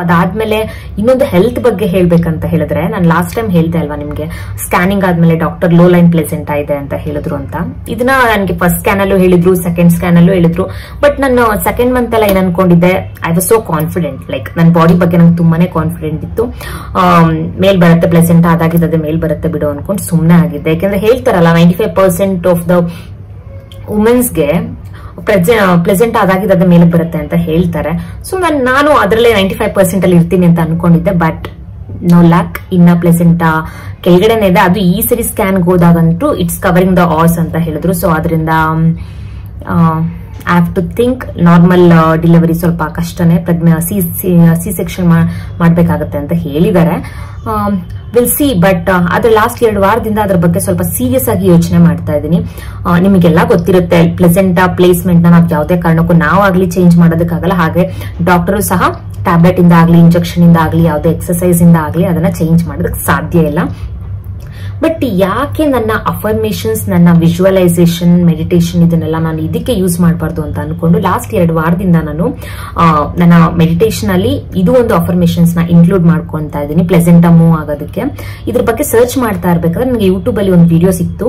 ಅದಾದ್ಮೇಲೆ ಇನ್ನೊಂದು ಹೆಲ್ತ್ ಬಗ್ಗೆ ಹೇಳ್ಬೇಕಂತ ಹೇಳಿದ್ರೆ, ನಾನು ಲಾಸ್ಟ್ ಟೈಮ್ ಹೇಳ್ದೆ ಅಲ್ವಾ ನಿಮ್ಗೆ, ಸ್ಕ್ಯಾನಿಂಗ್ ಆದ್ಮೇಲೆ ಡಾಕ್ಟರ್ ಲೋ ಲೈನ್ ಪ್ಲೆಸೆಂಟಾ ಇದೆ ಅಂತ ಹೇಳಿದ್ರು ಅಂತ. ಇದನ್ನ ನನಗೆ ಫಸ್ಟ್ ಸ್ಕ್ಯಾನ್ ಅಲ್ಲೂ ಹೇಳಿದ್ರು, ಸೆಕೆಂಡ್ ಸ್ಕ್ಯಾನ್ ಅಲ್ಲೂ ಹೇಳಿದ್ರು. ಬಟ್ ನಾನು ಸೆಕೆಂಡ್ ಮಂತ್ ಎಲ್ಲ ಏನ್ ಅನ್ಕೊಂಡಿದ್ದೆ, I was so confident, like ನನ್ನ ಬಾಡಿ ಬಗ್ಗೆ ನಂಗೆ ತುಂಬಾನೇ ಕಾನ್ಫಿಡೆಂಟ್ ಇತ್ತು. ಮೇಲ್ ಬರುತ್ತೆ ಪ್ಲೆಸೆಂಟಾ, ಅದಾಗಿದ್ದೆ ಮೇಲ್ ಬರುತ್ತೆ ಬಿಡು ಅನ್ಕೊಂಡು ಸುಮ್ಮನೆ ಆಗಿದ್ದೆ. ಯಾಕಂದ್ರೆ ಹೇಳ್ತಾರಲ್ಲ 95% ಆಫ್ ದ ವುಮೆನ್ಸ್ಗೆ ಪ್ಲೆಸೆಂಟ್ ಅದಾಗಿದ್ದ ಮೇಲೆ ಬರುತ್ತೆ ಅಂತ ಹೇಳ್ತಾರೆ. ಸೊ ನಾನು ಅದರಲ್ಲೇ 95% ಅಲ್ಲಿ ಇರ್ತೀನಿ ಅಂತ ಅನ್ಕೊಂಡಿದ್ದೆ. ಬಟ್ ನೋ ಲ್ಯಾಕ್, ಇನ್ನ ಪ್ಲೆಸೆಂಟಾ ಕೆಳಗಡೆನೆ ಇದೆ. ಅದು ಈ ಸರಿ ಸ್ಕ್ಯಾನ್ಗೆ ಹೋದಾಗಂತೂ ಇಟ್ಸ್ ಕವರಿಂಗ್ ದ ಆಸ್ ಅಂತ ಹೇಳಿದ್ರು. ಸೊ ಅದರಿಂದ I have to think normal delivery ಸ್ವಲ್ಪ ಕಷ್ಟನೇ, ಸಿ ಸೆಕ್ಷನ್ ಮಾಡ್ಬೇಕಾಗತ್ತೆ ಅಂತ ಹೇಳಿದ್ದಾರೆ. Will see. ಬಟ್ ಅದ್ರ ಲಾಸ್ಟ್ 2 ವಾರದಿಂದ ಅದ್ರ ಬಗ್ಗೆ ಸ್ವಲ್ಪ ಸೀರಿಯಸ್ ಆಗಿ ಯೋಚನೆ ಮಾಡ್ತಾ ಇದ್ದೀನಿ. ನಿಮಗೆಲ್ಲ ಗೊತ್ತಿರುತ್ತೆ, ಪ್ಲೆಸೆಂಟಾ ಪ್ಲೇಸ್ಮೆಂಟ್ ನ ನಾವು ಯಾವುದೇ ಕಾರಣಕ್ಕೂ ನಾವಾಗ್ಲಿ ಚೇಂಜ್ ಮಾಡೋದಕ್ಕಾಗಲ್ಲ. ಹಾಗೆ ಡಾಕ್ಟರು ಸಹ ಟ್ಯಾಬ್ಲೆಟ್ ಇಂದ ಆಗ್ಲಿ, ಇಂಜೆಕ್ಷನ್ ಇಂದ ಆಗ್ಲಿ, ಯಾವುದೇ ಎಕ್ಸರ್ಸೈಸ್ ಇಂದ ಆಗ್ಲಿ ಅದನ್ನ ಚೇಂಜ್ ಮಾಡೋದಕ್ಕೆ ಸಾಧ್ಯ ಇಲ್ಲ. ಬಟ್ ಯಾಕೆ ನನ್ನ ಅಫರ್ಮೇಷನ್ಸ್, ನನ್ನ ವಿಜುವಲೈಸೇಷನ್, ಮೆಡಿಟೇಷನ್ ಇದನ್ನೆಲ್ಲ ನಾನು ಇದಕ್ಕೆ ಯೂಸ್ ಮಾಡಬಾರ್ದು ಅಂತ ಅನ್ಕೊಂಡು ಲಾಸ್ಟ್ 2 ವಾರದಿಂದ ನಾನು ನನ್ನ ಮೆಡಿಟೇಷನ್ ಅಲ್ಲಿ ಇದು ಒಂದು ಅಫರ್ಮೇಷನ್ಸ್ ನ ಇನ್ಕ್ಲೂಡ್ ಮಾಡ್ಕೊಂತಾ ಇದ್ದೀನಿ, ಪ್ಲೆಸೆಂಟಾ ಮೂವ್ ಆಗೋದಕ್ಕೆ. ಇದ್ರ ಬಗ್ಗೆ ಸರ್ಚ್ ಮಾಡ್ತಾ ಇರ್ಬೇಕಾದ್ರೆ ನನಗೆ ಯೂಟ್ಯೂಬ್ ಅಲ್ಲಿ ಒಂದು ವಿಡಿಯೋ ಸಿಕ್ತು.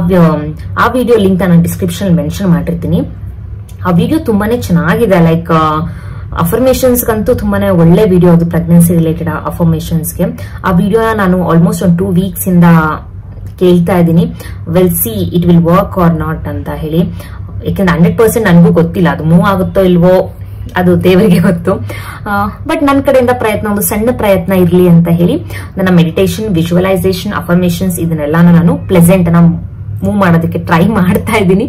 ಆ ವಿಡಿಯೋ ಲಿಂಕ್ ನಾನು ಡಿಸ್ಕ್ರಿಪ್ಷನ್ ಮೆನ್ಷನ್ ಮಾಡಿರ್ತೀನಿ. ಆ ವಿಡಿಯೋ ತುಂಬಾನೇ ಚೆನ್ನಾಗಿದೆ. ಲೈಕ್ ಅಫರ್ಮೇಷನ್ಸ್ ಅಂತೂ ತುಂಬಾನೇ ಒಳ್ಳೆ ವಿಡಿಯೋ ಅದು, ಪ್ರೆಗ್ನೆನ್ಸಿ ರಿಲೇಟೆಡ್ ಅಫರ್ಮೇಷನ್ಸ್ಗೆ. ಆ ವಿಡಿಯೋನ ನಾನು ಆಲ್ಮೋಸ್ಟ್ ಒಂದು 2 ವೀಕ್ಸ್ ಇಂದ ಕೇಳ್ತಾ ಇದ್ದೀನಿ. Will see it will work or not ಅಂತ ಹೇಳಿ. ಯಾಕಂದ್ರೆ 100% ನನಗೂ ಗೊತ್ತಿಲ್ಲ ಅದು ಮೂವ್ ಆಗುತ್ತೋ ಇಲ್ವೋ, ಅದು ದೇವರಿಗೆ ಗೊತ್ತು. ಬಟ್ ನನ್ನ ಕಡೆಯಿಂದ ಪ್ರಯತ್ನ, ಒಂದು ಸಣ್ಣ ಪ್ರಯತ್ನ ಇರ್ಲಿ ಅಂತ ಹೇಳಿ ನನ್ನ ಮೆಡಿಟೇಷನ್, ವಿಜುವಲೈಸೇಷನ್, ಅಫರ್ಮೇಷನ್ಸ್ ಇದನ್ನೆಲ್ಲಾನು ನಾನು ಪ್ಲೆಸೆಂಟ್ ನ ಮೂವ್ ಮಾಡೋದಕ್ಕೆ ಟ್ರೈ ಮಾಡ್ತಾ ಇದ್ದೀನಿ.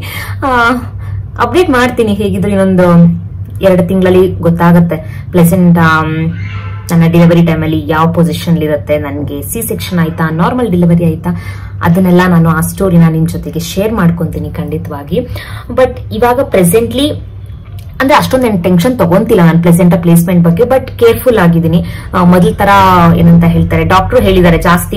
ಅಪ್ಡೇಟ್ ಮಾಡ್ತೀನಿ ಹೇಗಿದ್ರು. ಇನ್ನೊಂದು 2 ತಿಂಗಳಲ್ಲಿ ಗೊತ್ತಾಗುತ್ತೆ ಪ್ಲೆಸೆಂಟ್ ನನ್ನ ಡೆಲಿವರಿ ಟೈಮಲ್ಲಿ ಯಾವ ಪೊಸಿಷನ್ ಇರುತ್ತೆ, ನನಗೆ ಸಿ ಸೆಕ್ಷನ್ ಆಯ್ತಾ, ನಾರ್ಮಲ್ ಡೆಲಿವರಿ ಆಯ್ತಾ, ಅದನ್ನೆಲ್ಲ ನಾನು ಆ ಸ್ಟೋರಿನ ನಿಮ್ ಜೊತೆಗೆ ಶೇರ್ ಮಾಡ್ಕೊಂತೀನಿ ಖಂಡಿತವಾಗಿ. ಬಟ್ ಇವಾಗ ಪ್ರೆಸೆಂಟ್ಲಿ ಅಂದ್ರೆ ಅಷ್ಟೊಂದು ಟೆನ್ಷನ್ ತಗೊಂತಿಲ್ಲ ನಾನು ಪ್ಲೆಸೆಂಟಾ ಪ್ಲೇಸ್ಮೆಂಟ್ ಬಗ್ಗೆ. ಬಟ್ ಕೇರ್ಫುಲ್ ಆಗಿದ್ದೀನಿ. ಮೊದಲ ತರ ಏನಂತ ಹೇಳ್ತಾರೆ, ಡಾಕ್ಟರ್ ಹೇಳಿದ್ದಾರೆ ಜಾಸ್ತಿ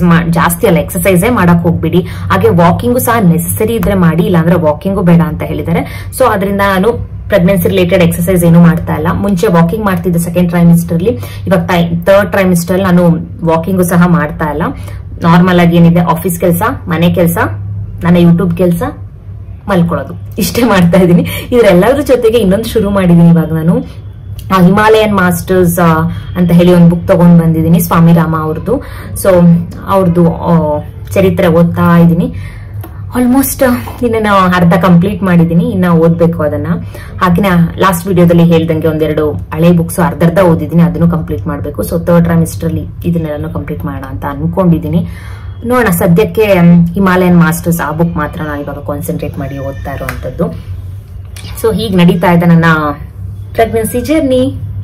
ಎಕ್ಸರ್ಸೈಸೇ ಮಾಡಕ್ ಹೋಗ್ಬಿಡಿ, ಹಾಗೆ ವಾಕಿಂಗು ಸಹ ನೆಸೆಸರಿ ಇದ್ರೆ ಮಾಡಿ, ಇಲ್ಲಾಂದ್ರೆ ವಾಕಿಂಗು ಬೇಡ ಅಂತ ಹೇಳಿದ್ದಾರೆ. ಸೊ ಅದರಿಂದ ನಾನು ಪ್ರೆಗ್ನೆನ್ಸಿ ರಿಲೇಟೆಡ್ ಎಕ್ಸರ್ಸೈಸ್ ಏನು ಮಾಡ್ತಾ ಇಲ್ಲ. ಮುಂಚೆ ವಾಕಿಂಗ್ ಮಾಡ್ತಿದ್ದೆ ಸೆಕೆಂಡ್ ಟ್ರೈಮಿಸ್ಟರ್ ಅಲ್ಲಿ, ಇವಾಗ ಥರ್ಡ್ ಟ್ರೈಮಿಸ್ಟರ್ ಅಲ್ಲಿ ನಾನು ವಾಕಿಂಗು ಸಹ ಮಾಡ್ತಾ ಇಲ್ಲ. ನಾರ್ಮಲ್ ಆಗಿ ಏನಿದೆ, ಆಫೀಸ್ ಕೆಲಸ, ಮನೆ ಕೆಲಸ, ನನ್ನ ಯೂಟ್ಯೂಬ್ ಕೆಲಸ, ಮಲ್ಕೊಳ್ಳೋದು, ಇಷ್ಟೇ ಮಾಡ್ತಾ ಇದ್ದೀನಿ. ಇದ್ರೆಲ್ಲದ್ರ ಜೊತೆಗೆ ಇನ್ನೊಂದು ಶುರು ಮಾಡಿದೀನಿ ಇವಾಗ ನಾನು, ಹಿಮಾಲಯನ್ ಮಾಸ್ಟರ್ಸ್ ಅಂತ ಹೇಳಿ ಒಂದು ಬುಕ್ ತಗೊಂಡ್ ಬಂದಿದ್ದೀನಿ, ಸ್ವಾಮಿ ರಾಮ ಅವ್ರದ್ದು. ಸೊ ಅವ್ರದ್ದು ಚರಿತ್ರೆ ಓದ್ತಾ ಇದ್ದೀನಿ. ಆಲ್ಮೋಸ್ಟ್ ಇನ್ನ ಅರ್ಧ ಕಂಪ್ಲೀಟ್ ಮಾಡಿದೀನಿ, ಇನ್ನ ಓದ್ಬೇಕು ಅದನ್ನ. ಹಾಗೆ ಲಾಸ್ಟ್ ವಿಡಿಯೋದಲ್ಲಿ ಹೇಳ್ದಂಗೆ 1-2 ಹಳೆ ಬುಕ್ಸ್ ಅರ್ಧ ಓದಿದೀನಿ, ಅದನ್ನು ಕಂಪ್ಲೀಟ್ ಮಾಡ್ಬೇಕು. ಸೊ ಥರ್ಡ್ ಟ್ರೈಮಿಸ್ಟರ್ ಅಲ್ಲಿ ಇದನ್ನೆಲ್ಲ ಕಂಪ್ಲೀಟ್ ಮಾಡೋಣ ಅಂತ ಅನ್ಕೊಂಡಿದೀನಿ. ನೋಡೋಣ. ಸದ್ಯಕ್ಕೆ ಹಿಮಾಲಯನ್ ಮಾಸ್ಟರ್ಸ್ ಆ ಬುಕ್ ಮಾತ್ರ ನಾನು ಇವಾಗ ಕಾನ್ಸಂಟ್ರೇಟ್ ಮಾಡಿ ಓದ್ತಾ ಇರುವಂತದ್ದು. ಸೊ ಹೀಗೆ ನಡೀತಾ ಇದೆ ನನ್ನ ಪ್ರೆಗ್ನೆನ್ಸಿ ಜರ್ನಿ.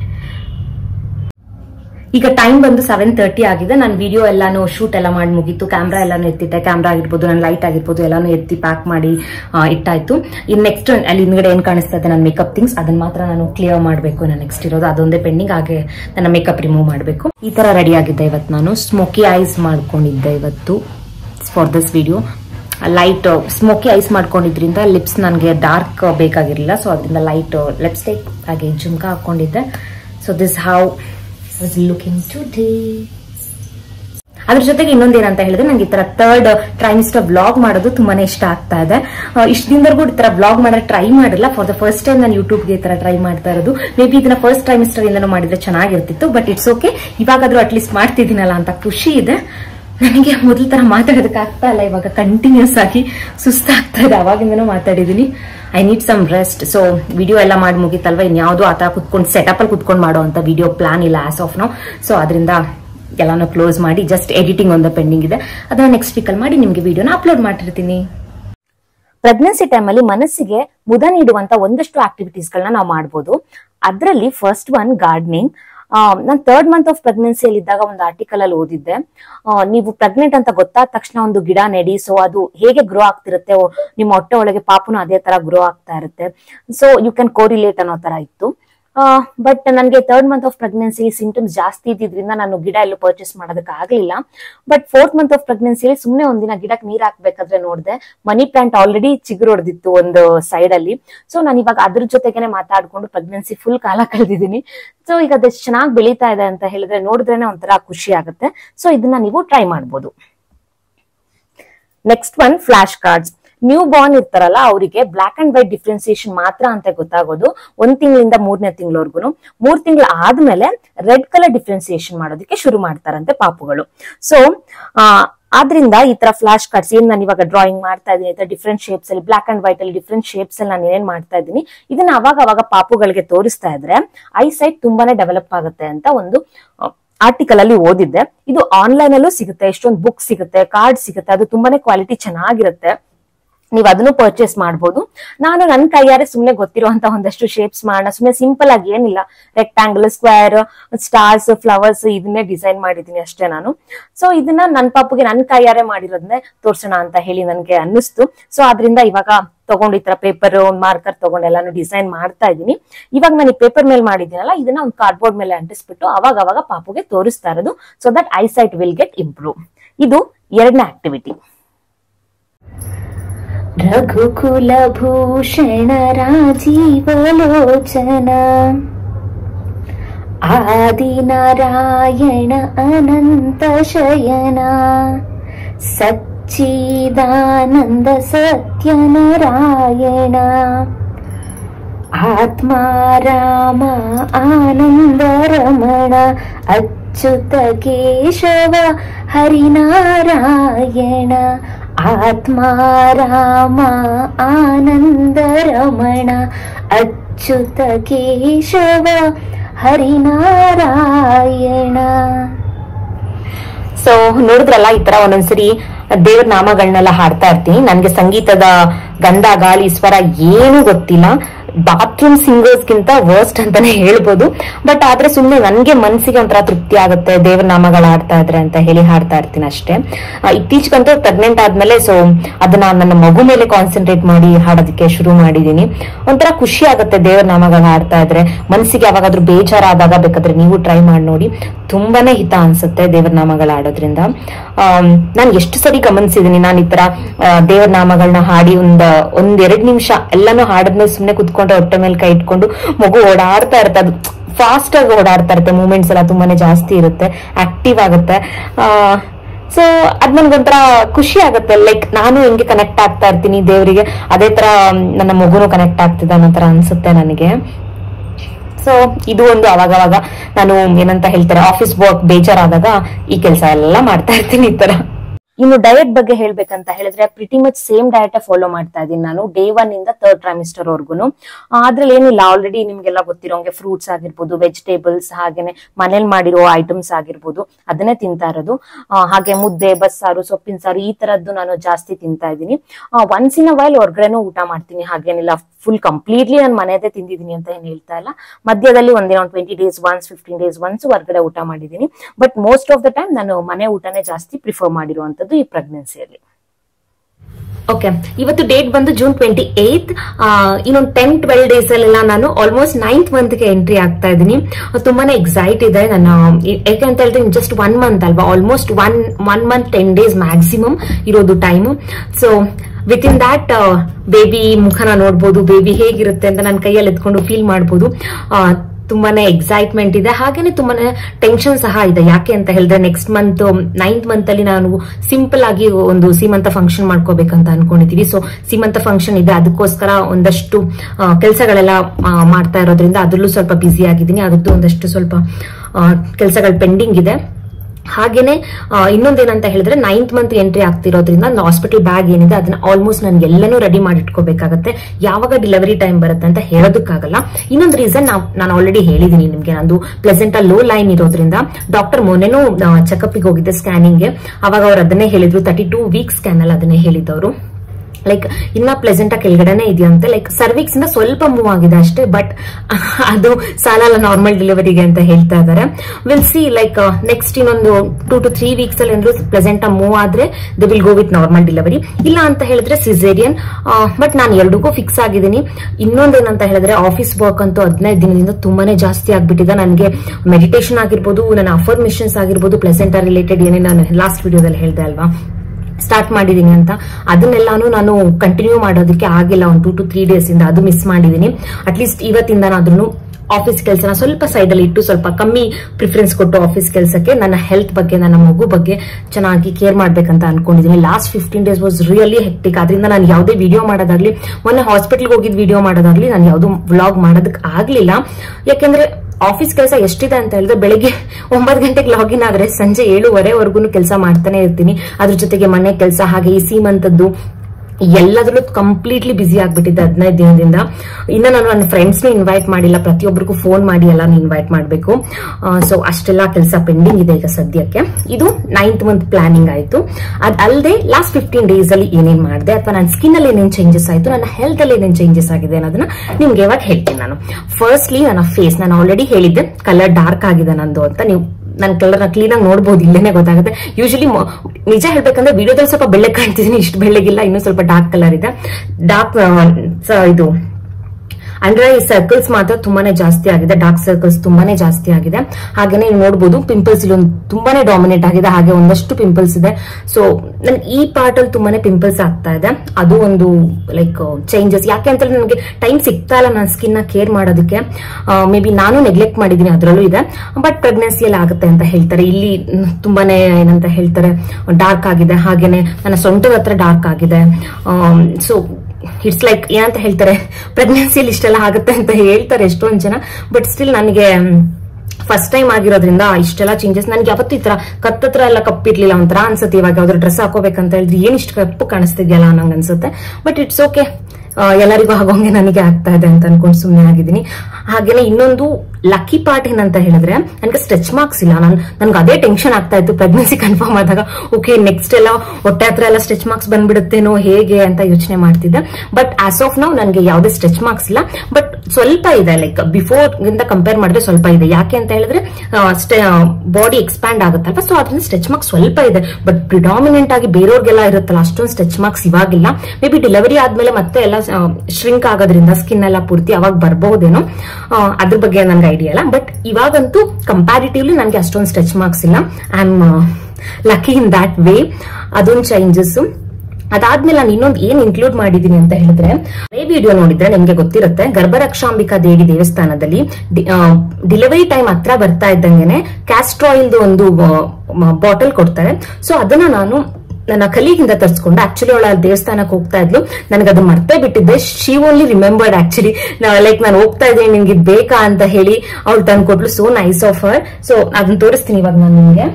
ಈಗ ಟೈಮ್ ಬಂದು 7:30 ಆಗಿದೆ. ನಾನು ವಿಡಿಯೋ ಎಲ್ಲಾನು ಶೂಟ್ ಎಲ್ಲ ಮಾಡಿ ಮುಗೀತು. ಕ್ಯಾಮ್ರಾ ಎಲ್ಲಾನು ಎತ್ತಿಟ್ಟೆ. ಕ್ಯಾಮ್ರಾ ಆಗಿರ್ಬೋದು, ನನ್ನ ಲೈಟ್ ಆಗಿರ್ಬೋದು ಎಲ್ಲಾನು ಎತ್ತಿ ಪ್ಯಾಕ್ ಮಾಡಿ ಇಟ್ಟಾಯ್ತು. ಇನ್ ನೆಕ್ಸ್ಟ್ ಅಲ್ಲಿ ಹಿಂದ್ಗಡೆ ಏನ್ ಕಾಣಿಸ್ತಾ ಇದೆ ನನ್ನ ಮೇಕಪ್ ಥಿಂಗ್ಸ್, ಅದನ್ನ ಮಾತ್ರ ನಾನು ಕ್ಲಿಯರ್ ಮಾಡಬೇಕು. ನಾನು ನೆಕ್ಸ್ಟ್ ಇರೋದು ಅದೊಂದೇ ಪೆಂಡಿಂಗ್. ಹಾಗೆ ನನ್ನ ಮೇಕಪ್ ರಿಮೂವ್ ಮಾಡಬೇಕು. ಈ ತರ ರೆಡಿ ಆಗಿದ್ದೆ ಇವತ್ತು. ನಾನು ಸ್ಮೋಕಿ ಐಸ್ ಮಾಡ್ಕೊಂಡಿದ್ದೆ ಇವತ್ತು for this video. Light smoky eyes ಮಾಡ್ಕೊಂಡಿದ್ರಿಂದ ಲಿಪ್ಸ್ ನನಗೆ ಡಾರ್ಕ್ ಬೇಕಾಗಿರ್ಲಿಲ್ಲ. ಸೊ ಅದರಿಂದ ಲೈಟ್ ಲಿಪ್ಸ್ಟಿಕ್ ಹಾಗೆ ಜುಮ್ಕಾ ಹಾಕೊಂಡಿದ್ದೆ. So this how was looking today. ಅದ್ರ ಜೊತೆಗೆ ಇನ್ನೊಂದೇನಂತ ಹೇಳಿದ್ರೆ, ನಂಗೆ ಈ ತರ ಥರ್ಡ್ ಟ್ರೈಮಿಸ್ಟರ್ ವ್ಲಾಗ್ ಮಾಡೋದು ತುಂಬಾನೇ ಇಷ್ಟ ಆಗ್ತಾ ಇದೆ. ಇಷ್ಟ ದಿನದವರೆಗೂ ಈ ತರ ವ್ಲಾಗ್ ಮಾಡೋದು ಟ್ರೈ ಮಾಡಿಲ್ಲ. ಫಾರ್ ದ ಫಸ್ಟ್ ಟೈಮ್ ನಾನು ಯೂಟ್ಯೂಬ್ಗೆ ಈ ತರ ಟ್ರೈ ಮಾಡ್ತಾ ಇರೋದು. ಮೇ ಬಿ ಇದನ್ನ ಫಸ್ಟ್ ಟ್ರೈಮಿಸ್ಟರ್ ಇಂದನೂ ಮಾಡಿದ್ರೆ ಚೆನ್ನಾಗಿರ್ತಿತ್ತು. ಬಟ್ ಇಟ್ಸ್ ಓಕೆ, ಇವಾಗಾದ್ರೂ ಅಟ್ಲೀಸ್ಟ್ ಮಾಡ್ತಿದ್ದೀನಲ್ಲ ಅಂತ ಖುಷಿ ಇದೆ. ನನಗೆ ಮೊದಲ ತರ ಮಾತಾಡೋದಕ್ಕೆ ಆಗ್ತಾ ಇಲ್ಲ ಇವಾಗ, ಕಂಟಿನ್ಯೂಸ್ ಆಗಿ ಸುಸ್ತಾಗ್ತಾ ಇದೆ. ಅವಾಗಿಂದನೂ ಮಾತಾಡಿದೀನಿ. I need some rest. So video ಎಲ್ಲ ಮಾಡಿ ಮುಗಿತಲ್ವಾ, ಇನ್ಯಾವುದೋ ಆತರ ಕುತ್ಕೊಂಡು ಸೆಟಪ್ ಅಲ್ಲಿ ಕುತ್ಕೊಂಡು ಮಾಡೋ ಅಂತ ವಿಡಿಯೋ ಪ್ಲಾನ್ ಇಲ್ಲ ಆಸ್ ಆಫ್ ನೌ. ಸೊ ಅದರಿಂದ ಎಲ್ಲಾನು ಕ್ಲೋಸ್ ಮಾಡಿ ಜಸ್ಟ್ ಎಡಿಟಿಂಗ್ ಒಂದು ಪೆಂಡಿಂಗ್ ಇದೆ, ಅದನ್ನ ನೆಕ್ಸ್ಟ್ ವೀಕ್ ಅಲ್ಲಿ ಮಾಡಿ ನಿಮ್ಗೆ ವಿಡಿಯೋನ ಅಪ್ಲೋಡ್ ಮಾಡಿರ್ತೀನಿ. ಪ್ರೆಗ್ನೆನ್ಸಿ ಟೈಮ್ ಅಲ್ಲಿ ಮನಸ್ಸಿಗೆ ಮುದ ನೀಡುವಂತ ಒಂದಷ್ಟು ಆಕ್ಟಿವಿಟೀಸ್ ಗಳನ್ನ ನಾವು ಮಾಡಬಹುದು. ಅದರಲ್ಲಿ ಫಸ್ಟ್ ಒನ್ ಗಾರ್ಡನಿಂಗ್. ನಾನು 3rd ಮಂತ್ ಆಫ್ ಪ್ರೆಗ್ನೆನ್ಸಿಯಲ್ಲಿ ಇದ್ದಾಗ ಒಂದು ಆರ್ಟಿಕಲ್ ಅಲ್ಲಿ ಓದಿದ್ದೆ, ನೀವು ಪ್ರೆಗ್ನೆಂಟ್ ಅಂತ ಗೊತ್ತಾದ ತಕ್ಷಣ ಒಂದು ಗಿಡ ನೆಡಿ, ಸೊ ಅದು ಹೇಗೆ ಗ್ರೋ ಆಗ್ತಿರುತ್ತೆ, ನಿಮ್ಮ ಹೊಟ್ಟೆ ಒಳಗೆ ಪಾಪುನು ಅದೇ ತರ ಗ್ರೋ ಆಗ್ತಾ ಇರುತ್ತೆ. ಸೊ ಯು ಕ್ಯಾನ್ ಕೋರಿಲೇಟ್ ಅನ್ನೋ ತರ ಇತ್ತು. ಬಟ್ ನನಗೆ 3rd month of pregnancy symptoms ಜಾಸ್ತಿ ಇದ್ದಿದ್ರಿಂದ ನಾನು ಗಿಡ ಎಲ್ಲೂ ಪರ್ಚೇಸ್ ಮಾಡೋದಕ್ಕೆ ಆಗ್ಲಿಲ್ಲ. ಬಟ್ 4th ಮಂತ್ ಆಫ್ ಪ್ರೆಗ್ನೆನ್ಸಿಯಲ್ಲಿ ಸುಮ್ನೆ ಒಂದಿನ ಗಿಡಕ್ಕೆ ನೀರ್ ಹಾಕ್ಬೇಕಾದ್ರೆ ನೋಡಿದೆ ಮನಿ ಪ್ಲಾಂಟ್ ಆಲ್ರೆಡಿ ಚಿಗುರು ಹೊಡೆದಿತ್ತು ಒಂದು ಸೈಡ್ ಅಲ್ಲಿ. ಸೊ ನಾನು ಇವಾಗ ಅದ್ರ ಜೊತೆಗೇನೆ ಮಾತಾಡ್ಕೊಂಡು ಪ್ರೆಗ್ನೆನ್ಸಿ ಫುಲ್ ಕಾಲ ಕಳೆದಿದ್ದೀನಿ. ಸೊ ಈಗ ಅದೆಷ್ಟು ಚೆನ್ನಾಗಿ ಬೆಳೀತಾ ಇದೆ ಅಂತ ಹೇಳಿದ್ರೆ ನೋಡಿದ್ರೇನೆ ಒಂಥರ ಖುಷಿ ಆಗುತ್ತೆ. ಸೊ ಇದನ್ನ ನೀವು ಟ್ರೈ ಮಾಡ್ಬೋದು. Next one flash cards. Newborn ಇರ್ತಾರಲ್ಲ ಅವರಿಗೆ ಬ್ಲಾಕ್ ಅಂಡ್ ವೈಟ್ ಡಿಫ್ರೆನ್ಸಿಯೇಷನ್ ಮಾತ್ರ ಅಂತ ಗೊತ್ತಾಗೋದು 1 ತಿಂಗಳಿಂದ 3ನೇ ತಿಂಗಳವರೆಗೂ. 3 ತಿಂಗಳು ಆದ್ಮೇಲೆ ರೆಡ್ ಕಲರ್ ಡಿಫ್ರೆನ್ಸಿಯೇಷನ್ ಮಾಡೋದಕ್ಕೆ ಶುರು ಮಾಡ್ತಾರಂತೆ ಪಾಪುಗಳು. ಸೊ ಆದ್ರಿಂದ ಈ ತರ ಫ್ಲಾಶ್ ಕಾರ್ಡ್ಸ್ ಏನ್ ನಾನು ಇವಾಗ ಡ್ರಾಯಿಂಗ್ ಮಾಡ್ತಾ ಇದ್ದೀನಿ ಡಿಫ್ರೆಂಟ್ ಶೇಪ್ಸ್ ಅಲ್ಲಿ ಬ್ಲಾಕ್ ಅಂಡ್ ವೈಟ್ ಅಲ್ಲಿ ಡಿಫ್ರೆಂಟ್ ಶೇಪ್ಸ್ ಅಲ್ಲಿ ನಾನು ಏನ್ ಮಾಡ್ತಾ ಇದ್ದೀನಿ ಇದನ್ನ ಅವಾಗ ಪಾಪುಗಳಿಗೆ ತೋರಿಸ್ತಾ ಇದ್ರೆ ಐ ಸೈಟ್ ತುಂಬಾನೇ ಡೆವಲಪ್ ಆಗುತ್ತೆ ಅಂತ ಒಂದು ಆರ್ಟಿಕಲ್ ಅಲ್ಲಿ ಓದಿದ್ದೆ. ಇದು ಆನ್ಲೈನ್ ಅಲ್ಲೂ ಸಿಗುತ್ತೆ, ಎಷ್ಟೊಂದು ಬುಕ್ ಸಿಗುತ್ತೆ, ಕಾರ್ಡ್ ಸಿಗುತ್ತೆ, ಅದು ತುಂಬಾನೇ ಕ್ವಾಲಿಟಿ ಚೆನ್ನಾಗಿರುತ್ತೆ. ನೀವು ಅದನ್ನು ಪರ್ಚೇಸ್ ಮಾಡಬಹುದು. ನಾನು ನನ್ನ ಕೈಯಾರೆ ಸುಮ್ನೆ ಗೊತ್ತಿರುವಂತ ಒಂದಷ್ಟು ಶೇಪ್ಸ್ ಮಾಡೋಣ, ಸುಮ್ನೆ ಸಿಂಪಲ್ ಆಗಿ ಏನಿಲ್ಲ ರೆಕ್ಟಾಂಗಲ್, ಸ್ಕ್ವೇರ್, ಸ್ಟಾರ್ಸ್, ಫ್ಲವರ್ಸ್ ಇದನ್ನೇ ಡಿಸೈನ್ ಮಾಡಿದೀನಿ ಅಷ್ಟೇ ನಾನು. ಸೊ ಇದನ್ನ ನನ್ನ ಪಾಪುಗೆ ನನ್ನ ಕೈಯಾರೆ ಮಾಡಿರೋದನ್ನೇ ತೋರ್ಸೋಣ ಅಂತ ಹೇಳಿ ನನ್ಗೆ ಅನ್ನಿಸ್ತು. ಸೊ ಆದ್ರಿಂದ ಇವಾಗ ತಗೊಂಡು ಈ ತರ ಪೇಪರ್ ಮಾರ್ಕರ್ ತಗೊಂಡು ಎಲ್ಲಾನು ಡಿಸೈನ್ ಮಾಡ್ತಾ ಇದ್ದೀನಿ. ಇವಾಗ ನಾನು ಈ ಪೇಪರ್ ಮೇಲೆ ಮಾಡಿದ್ದೀನಲ್ಲ ಇದನ್ನ ಒಂದು ಕಾರ್ಡ್ಬೋರ್ಡ್ ಮೇಲೆ ಅಂಟಿಸ್ಬಿಟ್ಟು ಅವಾಗ ಪಾಪುಗೆ ತೋರಿಸ್ತಾ ಇರೋದು. So that eyesight will get improve. ಇದು 2ನೇ ಆಕ್ಟಿವಿಟಿ. ರಘುಕುಲ ಭೂಷಣ ರಾಜೀವಲೋಚನ ಆದಿನಾರಾಯಣ ಅನಂತ ಶಯನ ಸಚ್ಚಿದಾನಂದ ಸತ್ಯನಾರಾಯಣ ಆತ್ಮಾರಾಮ ಆನಂದ ರಮಣ ಅಚ್ಯುತ ಕೇಶವ ಹರಿನಾರಾಯಣ ಆತ್ಮಾರಾಮ ಆನಂದ ರಮಣ ಅಚ್ಯುತ ಕೇಶವ ಹರಿನಾರಾಯಣ. ಸೊ ನೋಡಿದ್ರಲ್ಲ ಈ ತರ ಒಂದೊಂದ್ಸರಿ ದೇವ್ರ ನಾಮಗಳನ್ನೆಲ್ಲ ಹಾಡ್ತಾ ಇರ್ತೀನಿ. ನನ್ಗೆ ಸಂಗೀತದ ಗಂಧ ಗಾಳಿ ಸ್ವರ ಏನು ಗೊತ್ತಿಲ್ಲ. ಬಾತ್ರೂಮ್ ಸಿಂಗರ್ಸ್ ಗಿಂತ ವರ್ಸ್ಟ್ ಅಂತಾನೆ ಹೇಳ್ಬೋದು. ಬಟ್ ಆದ್ರೆ ಸುಮ್ನೆ ನನ್ಗೆ ಮನ್ಸಿಗೆ ಒಂಥರ ತೃಪ್ತಿ ಆಗುತ್ತೆ ದೇವ್ರ ನಾಮಗಳು ಹಾಡ್ತಾ ಇದ್ರೆ ಅಂತ ಹೇಳಿ ಹಾಡ್ತಾ ಇರ್ತೀನಿ ಅಷ್ಟೇ. ಇತ್ತೀಚೆಗಂತೂ ಪ್ರೆಗ್ನೆಂಟ್ ಆದ್ಮೇಲೆ ಸೊ ಅದನ್ನ ನನ್ನ ಮಗು ಮೇಲೆ ಕಾನ್ಸಂಟ್ರೇಟ್ ಮಾಡಿ ಹಾಡೋದಕ್ಕೆ ಶುರು ಮಾಡಿದೀನಿ. ಒಂಥರ ಖುಷಿ ಆಗುತ್ತೆ ದೇವ್ರ ನಾಮಗಳು ಹಾಡ್ತಾ ಇದ್ರೆ. ಮನ್ಸಿಗೆ ಯಾವಾಗಾದ್ರೂ ಬೇಜಾರಾದಾಗ ಬೇಕಾದ್ರೆ ನೀವು ಟ್ರೈ ಮಾಡಿ ನೋಡಿ, ತುಂಬಾನೇ ಹಿತ ಅನ್ಸುತ್ತೆ ದೇವ್ರ ನಾಮಗಳು ಹಾಡೋದ್ರಿಂದ. ನಾನು ಎಷ್ಟು ಸರಿ ಗಮನಿಸಿದೀನಿ, ನಾನು ಈ ತರ ದೇವ್ರ ನಾಮಗಳನ್ನ ಹಾಡಿ ಒಂದ್-2 ನಿಮಿಷ ಎಲ್ಲಾನು ಹಾಡದ್ಮೇಲೆ ಸುಮ್ನೆ ಕುತ್ಕೊಂಡ್ರೆ ಹೊಟ್ಟೆ ಮೇಲೆ ಕೈ ಇಟ್ಕೊಂಡು ಮಗು ಓಡಾಡ್ತಾ ಇರುತ್ತೆ. ಅದು ಫಾಸ್ಟ್ ಆಗಿ ಓಡಾಡ್ತಾ ಇರುತ್ತೆ, ಮೂವ್ಮೆಂಟ್ಸ್ ಎಲ್ಲ ತುಂಬಾನೇ ಜಾಸ್ತಿ ಇರುತ್ತೆ, ಆಕ್ಟಿವ್ ಆಗುತ್ತೆ. ಸೊ ಅದ್ ನನ್ಗೊಂಥರ ಖುಷಿ ಆಗುತ್ತೆ. ಲೈಕ್ ನಾನು ಹೆಂಗೆ ಕನೆಕ್ಟ್ ಆಗ್ತಾ ಇರ್ತೀನಿ ದೇವರಿಗೆ, ಅದೇ ತರ ನನ್ನ ಮಗುನು ಕನೆಕ್ಟ್ ಆಗ್ತಿದೆ ಅನ್ನೋ ತರ ಅನ್ಸುತ್ತೆ ನನಗೆ. ಸೊ ಇದು ಒಂದು ಅವಾಗವಾಗ ನಾನು ಏನಂತ ಹೇಳ್ತಾರೆ ಆಫೀಸ್ ವರ್ಕ್ ಬೇಜಾರಾದಾಗ ಈ ಕೆಲಸ ಎಲ್ಲ ಮಾಡ್ತಾ ಇರ್ತೀನಿ ಈ ತರ. ಇನ್ನು ಡಯಟ್ ಬಗ್ಗೆ ಹೇಳ್ಬೇಕಂತ ಹೇಳಿದ್ರೆ pretty much same diet follow ಮಾಡ್ತಾ ಇದ್ದೀನಿ ನಾನು ಡೇ 1 ಇಂದ 3rd ಟ್ರೈಮಿಸ್ಟರ್ ವರ್ಗುನು. ಅದ್ರಲ್ಲಿ ಏನಿಲ್ಲ, ಆಲ್ರೆಡಿ ನಿಮ್ಗೆಲ್ಲ ಗೊತ್ತಿರೋಂಗೆ ಫ್ರೂಟ್ಸ್ ಆಗಿರ್ಬೋದು, ವೆಜಿಟೇಬಲ್ಸ್, ಹಾಗೇನೆ ಮನೇಲಿ ಮಾಡಿರೋ ಐಟಮ್ಸ್ ಆಗಿರ್ಬೋದು ಅದನ್ನೇ ತಿಂತಾ ಇರೋದು. ಹಾಗೆ ಮುದ್ದೆ, ಬಸ್ಸಾರು, ಸೊಪ್ಪಿನ ಸಾರು ಈ ತರದ್ದು ನಾನು ಜಾಸ್ತಿ ತಿಂತಾ ಇದ್ದೀನಿ. ಒನ್ಸ್ ಇನ್ ಅ ವೈಲ್ ಹೊರ್ಗಡೆನೂ ಊಟ ಮಾಡ್ತೀನಿ, ಹಾಗೇನಿಲ್ಲ ಫುಲ್ ಕಂಪ್ಲೀಟ್ಲಿ ನಾನು ಮನೆಯದೇ ತಿಂದಿದ್ದೀನಿ ಅಂತ ಏನ್ ಹೇಳ್ತಾ ಇಲ್ಲ. ಮಧ್ಯದಲ್ಲಿ ಒಂದಿನ 20 days once 15 days once ಹೊರ್ಗಡೆ ಊಟ ಮಾಡಿದ್ದೀನಿ. But most of the time ನಾನು ಮನೆ ಊಟನೇ ಜಾಸ್ತಿ ಪ್ರಿಫರ್ ಮಾಡಿರುವಂತದ್ದು ಈ ಪ್ರೆಗ್ನೆನ್ಸಿಯಲ್ಲಿ. ಓಕೆ, ಇವತ್ತು ಡೇಟ್ ಬಂದು June 28. ಇನ್ನೊಂದು 10-12 ಡೇಸ್ ಅಲ್ಲೆಲ್ಲ ನಾನು ಆಲ್ಮೋಸ್ಟ್ 9th ಮಂತ್ ಗೆ ಎಂಟ್ರಿ ಆಗ್ತಾ ಇದ್ದೀನಿ. ತುಂಬಾನೇ ಎಕ್ಸೈಟ್ ಇದೆ ನನ್ನ, ಯಾಕಂತ ಹೇಳಿದ್ರೆ ಜಸ್ಟ್ 1 ಮಂತ್ ಅಲ್ವಾ, ಆಲ್ಮೋಸ್ಟ್ 1 month 10 days ಮ್ಯಾಕ್ಸಿಮಮ್ ಇರೋದು time. So within that baby ಮುಖನ ನೋಡ್ಬೋದು, ಬೇಬಿ ಹೇಗಿರುತ್ತೆ ಅಂತ ನನ್ನ ಕೈಯಲ್ಲಿ ಎತ್ಕೊಂಡು ಫೀಲ್ ಮಾಡ್ಬೋದು. ತುಂಬಾನೇ ಎಕ್ಸೈಟ್ಮೆಂಟ್ ಇದೆ, ಹಾಗೇನೆ ತುಂಬಾನೇ ಟೆನ್ಷನ್ ಸಹ ಇದೆ. ಯಾಕೆ ಅಂತ ಹೇಳಿದ್ರೆ ನೆಕ್ಸ್ಟ್ ಮಂತ್ 9th ಮಂತ್ ಅಲ್ಲಿ ನಾನು ಸಿಂಪಲ್ ಆಗಿ ಒಂದು ಸೀಮಂತ ಫಂಕ್ಷನ್ ಮಾಡ್ಕೋಬೇಕಂತ ಅನ್ಕೊಂಡಿದೀವಿ. ಸೊ ಸೀಮಂತ ಫಂಕ್ಷನ್ ಇದೆ, ಅದಕ್ಕೋಸ್ಕರ ಒಂದಷ್ಟು ಕೆಲಸಗಳೆಲ್ಲ ಮಾಡ್ತಾ ಇರೋದ್ರಿಂದ ಅದ್ರಲ್ಲೂ ಸ್ವಲ್ಪ ಬ್ಯುಸಿ ಆಗಿದ್ದೀನಿ. ಅದರದ್ದು ಒಂದಷ್ಟು ಸ್ವಲ್ಪ ಕೆಲಸಗಳು ಪೆಂಡಿಂಗ್ ಇದೆ. ಹಾಗೇನೆ ಇನ್ನೊಂದೇನಂತ ಹೇಳಿದ್ರೆ 9th ಮಂತ್ ಎಂಟ್ರಿ ಆಗ್ತಿರೋದ್ರಿಂದ ಹಾಸ್ಪಿಟಲ್ ಬ್ಯಾಗ್ ಏನಿದೆ ಅದನ್ನ ಆಲ್ಮೋಸ್ಟ್ ನನ್ಗೆ ಎಲ್ಲನೂ ರೆಡಿ ಮಾಡಿಟ್ಕೋಬೇಕಾಗತ್ತೆ. ಯಾವಾಗ ಡೆಲಿವರಿ ಟೈಮ್ ಬರುತ್ತೆ ಅಂತ ಹೇಳೋದಕ್ಕಾಗಲ್ಲ. ಇನ್ನೊಂದು ರೀಸನ್ ನಾನು ಆಲ್ರೆಡಿ ಹೇಳಿದೀನಿ ನಿಮ್ಗೆ, ನಂದು ಪ್ಲೆಸೆಂಟಾ ಲೋ ಲೈನ್ ಇರೋದ್ರಿಂದ ಡಾಕ್ಟರ್ ಮೊನ್ನೆನೂ ಚೆಕಪ್ ಗೆ ಹೋಗಿದ್ದೆ ಸ್ಕ್ಯಾನಿಂಗ್ ಗೆ. ಅವಾಗ ಅವ್ರು ಅದನ್ನೇ ಹೇಳಿದ್ರು, 32 weeks ಸ್ಕ್ಯಾನ್ ಅಲ್ಲಿ ಅದನ್ನೇ ಹೇಳಿದವರು. ಲೈಕ್ ಇನ್ನ ಪ್ಲೆಸೆಂಟ್ ಕೆಳಗಡೆನೆ ಇದೆಯಂತೆ. ಲೈಕ್ ಸರ್ವಿಕ್ಸ್ ಇಂದ ಸ್ವಲ್ಪ ಮೂವ್ ಆಗಿದೆ ಅಷ್ಟೇ, ಬಟ್ ಅದು ಸಾಲಲ್ಲ ನಾರ್ಮಲ್ ಡೆಲಿವರಿಗೆ ಅಂತ ಹೇಳ್ತಾ ಇದಾರೆ. ವಿಲ್ ಸಿ ಲೈಕ್ ನೆಕ್ಸ್ಟ್ ಇನ್ನೊಂದು 2 to 3 weeks ಅಲ್ಲಿ ಏನಾದ್ರು ಪ್ಲೆಸೆಂಟ್ ಮೂವ್ ಆದ್ರೆ they will go with normal delivery, ಇಲ್ಲ ಅಂತ ಹೇಳಿದ್ರೆ ಸಿಸೇರಿಯನ್. ಬಟ್ ನಾನು ಎರಡಕ್ಕೂ ಫಿಕ್ಸ್ ಆಗಿದ್ದೀನಿ. ಇನ್ನೊಂದೇನಂತ ಹೇಳಿದ್ರೆ ಆಫೀಸ್ ವರ್ಕ್ ಅಂತೂ 15 ದಿನದಿಂದ ತುಂಬಾನೇ ಜಾಸ್ತಿ ಆಗ್ಬಿಟ್ಟಿದೆ. ನನಗೆ ಮೆಡಿಟೇಷನ್ ಆಗಿರ್ಬೋದು, ನನ್ನ ಅಫರ್ಮೇಷನ್ಸ್ ಆಗಿರ್ಬೋದು, ಪ್ಲೆಸೆಂಟ್ ರಿಲೇಟೆಡ್ ಏನೇ ನಾನು ಲಾಸ್ಟ್ ವಿಡಿಯೋದಲ್ಲಿ ಹೇಳ್ದೆ ಅಲ್ವಾ ಸ್ಟಾರ್ಟ್ ಮಾಡಿದೀನಿ ಅಂತ, ಅದನ್ನೆಲ್ಲಾನು ನಾನು ಕಂಟಿನ್ಯೂ ಮಾಡೋದಕ್ಕೆ ಆಗಿಲ್ಲ. 1 to 3 days ಇಂದ ಅದು ಮಿಸ್ ಮಾಡಿದೀನಿ. ಅಟ್ಲೀಸ್ಟ್ ಇವತ್ತಿಂದನಾದ್ರೂ ಆಫೀಸ್ ಕೆಲಸನ ಸ್ವಲ್ಪ ಸೈಡ್ ಅಲ್ಲಿ ಇಟ್ಟು ಸ್ವಲ್ಪ ಕಮ್ಮಿ ಪ್ರಿಫರೆನ್ಸ್ ಕೊಟ್ಟು ಆಫೀಸ್ ಕೆಲಸಕ್ಕೆ ನನ್ನ ಹೆಲ್ತ್ ಬಗ್ಗೆ, ನನ್ನ ಮಗು ಬಗ್ಗೆ ಚೆನ್ನಾಗಿ ಕೇರ್ ಮಾಡ್ಬೇಕಂತ ಅನ್ಕೊಂಡಿದೀನಿ. Last 15 days was really hectic. ಅದರಿಂದ ನಾನು ಯಾವುದೇ ವಿಡಿಯೋ ಮಾಡೋದಾಗ್ಲಿ, ಮೊನ್ನೆ ಹಾಸ್ಪಿಟಲ್ಗೆ ಹೋಗಿದ್ ವಿಡಿಯೋ ಮಾಡೋದಾಗ್ಲಿ, ನಾನು ಯಾವ್ದು ವ್ಲಾಗ್ ಮಾಡೋದಕ್ಕೆ ಆಗ್ಲಿಲ್ಲ. ಯಾಕೆಂದ್ರೆ ಆಫೀಸ್ ಕೆಲಸ ಎಷ್ಟಿದೆ ಅಂತ ಹೇಳಿದ್ರೆ ಬೆಳಿಗ್ಗೆ 9 ಗಂಟೆಗೆ ಲಾಗಿನ್ ಆದ್ರೆ ಸಂಜೆ 7:15 ಕೆಲಸ ಮಾಡ್ತಾನೆ ಇರ್ತೀನಿ. ಅದ್ರ ಜೊತೆಗೆ ಮನೆ ಕೆಲಸ, ಹಾಗೆ ಈ ಸೀಮಂತದ್ದು ಎಲ್ಲದರಲ್ಲೂ ಕಂಪ್ಲೀಟ್ಲಿ ಬಿಸಿ ಆಗ್ಬಿಟ್ಟಿದ್ದೆ 15 ದಿನದಿಂದ. ಇನ್ನ ನಾನು ನನ್ನ ಫ್ರೆಂಡ್ಸ್ ನ ಇನ್ವೈಟ್ ಮಾಡಿಲ್ಲ, ಪ್ರತಿಯೊಬ್ಬರಿಗೂ ಫೋನ್ ಮಾಡಿ ಎಲ್ಲಾನು ಇನ್ವೈಟ್ ಮಾಡಬೇಕು. ಸೊ ಅಷ್ಟೆಲ್ಲ ಕೆಲಸ ಪೆಂಡಿಂಗ್ ಇದೆ ಈಗ ಸದ್ಯಕ್ಕೆ. ಇದು 9th month ಪ್ಲಾನಿಂಗ್ ಆಯ್ತು. ಅದಲ್ಲದೆ ಲಾಸ್ಟ್ 15 days ಅಲ್ಲಿ ಏನೇನ್ ಮಾಡಿದೆ, ಅಥವಾ ನನ್ನ ಸ್ಕಿನ್ ಅಲ್ಲಿ ಏನೇನ್ ಚೇಂಜಸ್ ಆಯ್ತು, ನನ್ನ ಹೆಲ್ತ್ ಅಲ್ಲಿ ಏನೇನ್ ಚೇಂಜಸ್ ಆಗಿದೆ ಅನ್ನೋದನ್ನ ನಿಮ್ಗೆ ಇವಾಗ ಹೇಳ್ತೀನಿ ನಾನು. ಫಸ್ಟ್ಲಿ ನನ್ನ ಫೇಸ್, ನಾನು ಆಲ್ರೆಡಿ ಹೇಳಿದ್ದೆ ಕಲರ್ ಡಾರ್ಕ್ ಆಗಿದೆ ನಂದು ಅಂತ. ನೀವು ನನ್ನ ಕಲರ್ ನ ಕ್ಲೀನ್ ಆಗಿ ನೋಡಬಹುದು, ಇಲ್ಲೇನೆ ಗೊತ್ತಾಗುತ್ತೆ. ಯೂಶಲಿ ನಿಜ ಹೇಳ್ಬೇಕಂದ್ರೆ ವಿಡಿಯೋದಲ್ಲಿ ಸ್ವಲ್ಪ ಬೆಳ್ಳೆ ಕಾಣ್ತಿದ್ದೀನಿ, ಇಷ್ಟು ಬೆಳ್ಳಗಿಲ್ಲ, ಇನ್ನೂ ಸ್ವಲ್ಪ ಡಾರ್ಕ್ ಕಲರ್ ಇದೆ. ಡಾರ್ಕ್ ಇದು ಅಂಡರ್ ಐ ಸರ್ಕಲ್ಸ್ ಮಾತ್ರ ತುಂಬಾನೇ ಜಾಸ್ತಿ ಆಗಿದೆ, ಡಾರ್ಕ್ ಸರ್ಕಲ್ಸ್ ತುಂಬಾನೇ ಜಾಸ್ತಿ ಆಗಿದೆ. ಹಾಗೇನೆ ನೀವು ನೋಡಬಹುದು ಪಿಂಪಲ್ಸ್ ಇಲ್ಲೊಂದು ತುಂಬಾನೇ ಡಾಮಿನೇಟ್ ಆಗಿದೆ, ಹಾಗೆ ಒಂದಷ್ಟು ಪಿಂಪಲ್ಸ್ ಇದೆ. ಸೊ ನನ್ ಈ ಪಾರ್ಟ್ ಅಲ್ಲಿ ತುಂಬಾನೇ ಪಿಂಪಲ್ಸ್ ಆಗ್ತಾ ಇದೆ. ಅದು ಒಂದು ಲೈಕ್ ಚೇಂಜಸ್. ಯಾಕೆ ಅಂತ ನನಗೆ ಟೈಮ್ ಸಿಗ್ತಾ ಇಲ್ಲ ನನ್ನ ಸ್ಕಿನ್ ನ ಕೇರ್ ಮಾಡೋದಕ್ಕೆ. ಮೇ ಬಿ ನಾನು ನೆಗ್ಲೆಕ್ಟ್ ಮಾಡಿದೀನಿ, ಅದರಲ್ಲೂ ಇದೆ. ಬಟ್ ಪ್ರೆಗ್ನೆನ್ಸಿಯಲ್ಲಿ ಆಗುತ್ತೆ ಅಂತ ಹೇಳ್ತಾರೆ. ಇಲ್ಲಿ ತುಂಬಾನೇ ಏನಂತ ಹೇಳ್ತಾರೆ ಡಾರ್ಕ್ ಆಗಿದೆ, ಹಾಗೇನೆ ನನ್ನ ಸೊಂಟದ ಹತ್ರ ಡಾರ್ಕ್ ಆಗಿದೆ. ಸೊ ಇಟ್ಸ್ ಲೈಕ್ ಏನಂತ ಹೇಳ್ತಾರೆ, ಪ್ರೆಗ್ನೆನ್ಸಿಯಲ್ಲಿ ಇಷ್ಟೆಲ್ಲ ಆಗುತ್ತೆ ಅಂತ ಹೇಳ್ತಾರೆ ಎಷ್ಟೊಂದ್ ಜನ. ಬಟ್ ಸ್ಟಿಲ್ ನನಗೆ ಫಸ್ಟ್ ಟೈಮ್ ಆಗಿರೋದ್ರಿಂದ ಇಷ್ಟೆಲ್ಲ ಚೇಂಜಸ್. ನನ್ಗೆ ಯಾವತ್ತೂ ಈ ತರ ಕತ್ತತ್ರ ಎಲ್ಲ ಕಪ್ಪಿರ್ಲಿಲ್ಲ, ಒಂಥರ ಅನ್ಸುತ್ತೆ. ಇವಾಗ ಯಾವ್ದಾದ್ರು ಡ್ರೆಸ್ ಹಾಕೋಬೇಕಂತ ಹೇಳಿದ್ರೆ ಏನ್ ಇಷ್ಟು ಕಪ್ಪು ಕಾಣಿಸ್ತಿದ್ಯಲ್ಲ ಅನ್ನಂಗ್ ಅನ್ಸುತ್ತೆ. ಬಟ್ ಇಟ್ಸ್ ಓಕೆ, ಎಲ್ಲರಿಗೂ ಆಗೋಂಗೆ ನನಗೆ ಆಗ್ತಾ ಇದೆ ಅಂತ ಅನ್ಕೊಂಡು ಸುಮ್ಮನೆ ಆಗಿದ್ದೀನಿ. ಹಾಗೇನೆ ಇನ್ನೊಂದು ಲಕ್ಕಿ ಪಾರ್ಟ್ ಏನಂತ ಹೇಳಿದ್ರೆ ನನಗೆ ಸ್ಟ್ರೆಚ್ ಮಾರ್ಕ್ಸ್ ಇಲ್ಲ. ನನ್ಗೆ ಅದೇ ಟೆನ್ಷನ್ ಆಗ್ತಾ ಇತ್ತು ಪ್ರೆಗ್ನೆನ್ಸಿ ಕನ್ಫರ್ಮ್ ಆದಾಗ. ಓಕೆ ನೆಕ್ಸ್ಟ್ ಎಲ್ಲ ಹೊಟ್ಟೆ ಹತ್ರ ಎಲ್ಲ ಸ್ಟ್ರೆಚ್ ಮಾರ್ಕ್ಸ್ ಬಂದ್ಬಿಡುತ್ತೇನೋ ಹೇಗೆ ಅಂತ ಯೋಚನೆ ಮಾಡ್ತಿದ್ದೆ. ಬಟ್ ಆಸ್ ಆಫ್ ನೌ ನನಗೆ ಯಾವುದೇ ಸ್ಟ್ರೆಚ್ ಮಾರ್ಕ್ಸ್ ಇಲ್ಲ. ಬಟ್ ಸ್ವಲ್ಪ ಇದೆ, ಲೈಕ್ ಬಿಫೋರ್ ಗಿಂತ ಕಂಪೇರ್ ಮಾಡಿದ್ರೆ ಸ್ವಲ್ಪ ಇದೆ. ಯಾಕೆ ಅಂತ ಹೇಳಿದ್ರೆ ಬಾಡಿ ಎಕ್ಸ್ಪ್ಯಾಂಡ್ ಆಗುತ್ತಲ್ವ, ಸೊ ಅದರಿಂದ ಸ್ಟ್ರೆಚ್ ಮಾರ್ಕ್ಸ್ ಸ್ವಲ್ಪ ಇದೆ. ಬಟ್ ಪ್ರಿಡಾಮಿನೆಂಟ್ ಆಗಿ ಬೇರೆಯವ್ರಿಗೆಲ್ಲ ಇರುತ್ತಲ್ಲ ಅಷ್ಟೊಂದು ಸ್ಟ್ರೆಚ್ ಮಾರ್ಕ್ಸ್ ಇವಾಗಿಲ್ಲ. ಮೇ ಬಿ ಡೆಲಿವರಿ ಆದ್ಮೇಲೆ ಮತ್ತೆ ಎಲ್ಲ ಶ್ರಿಂಕ್ ಆಗೋದ್ರಿಂದ ಸ್ಕಿನ್ ಎಲ್ಲ ಪೂರ್ತಿ ಅವಾಗ ಬರ್ಬಹುದೇನೋ, ಅದ್ರ ಬಗ್ಗೆ ನನ್ಗೆ ಐಡಿಯಾ ಇಲ್ಲ. ಬಟ್ ಇವಾಗಂತೂ ಕಂಪ್ಯಾರಿಟಿವ್ಲಿ ನನಗೆ ಅಷ್ಟೊಂದು ಸ್ಟ್ರೆಚ್ ಮಾರ್ಕ್ಸ್ ಇಲ್ಲ. I am lucky in that way. ಅದೊಂದು ಚೇಂಜಸ್. ಅದಾದ್ಮೇಲೆ ನಾನು ಇನ್ನೊಂದು ಏನ್ ಇನ್ಕ್ಲೂಡ್ ಮಾಡಿದೀನಿ ಅಂತ ಹೇಳಿದ್ರೆ, ಈ ವಿಡಿಯೋ ನೋಡಿದ್ರೆ ನಿಮ್ಗೆ ಗೊತ್ತಿರುತ್ತೆ, ಗರ್ಭರಕ್ಷಾಂಬಿಕಾ ದೇವಿ ದೇವಸ್ಥಾನದಲ್ಲಿ ಡೆಲಿವರಿ ಟೈಮ್ ಹತ್ರ ಬರ್ತಾ ಇದ್ದಂಗೆನೆ ಕ್ಯಾಸ್ಟರ್ ಆಯಿಲ್ ಒಂದು ಬಾಟಲ್ ಕೊಡ್ತಾರೆ. ಸೊ ಅದನ್ನ ನಾನು ನನ್ನ ಕಲೀಗಿಂದ ತರಿಸ್ಕೊಂಡು, ಆಕ್ಚುಲಿ ಅವಳ ದೇವಸ್ಥಾನಕ್ಕೆ ಹೋಗ್ತಾ ಇದ್ಲು, ನನಗೆ ಅದು ಮರ್ತೇ ಬಿಟ್ಟಿದ್ದೆ. She only remembered actually, like ನಾನು ಹೋಗ್ತಾ ಇದ್ದೆ ನಿಮ್ಗೆ ಬೇಕಾ ಅಂತ ಹೇಳಿ ಅವಳು ತಂದು ಕೊಟ್ಲು. So nice of her. So ಅದನ್ನ ತೋರಿಸ್ತೀನಿ ಇವಾಗ ನಾನು ನಿಮ್ಗೆ.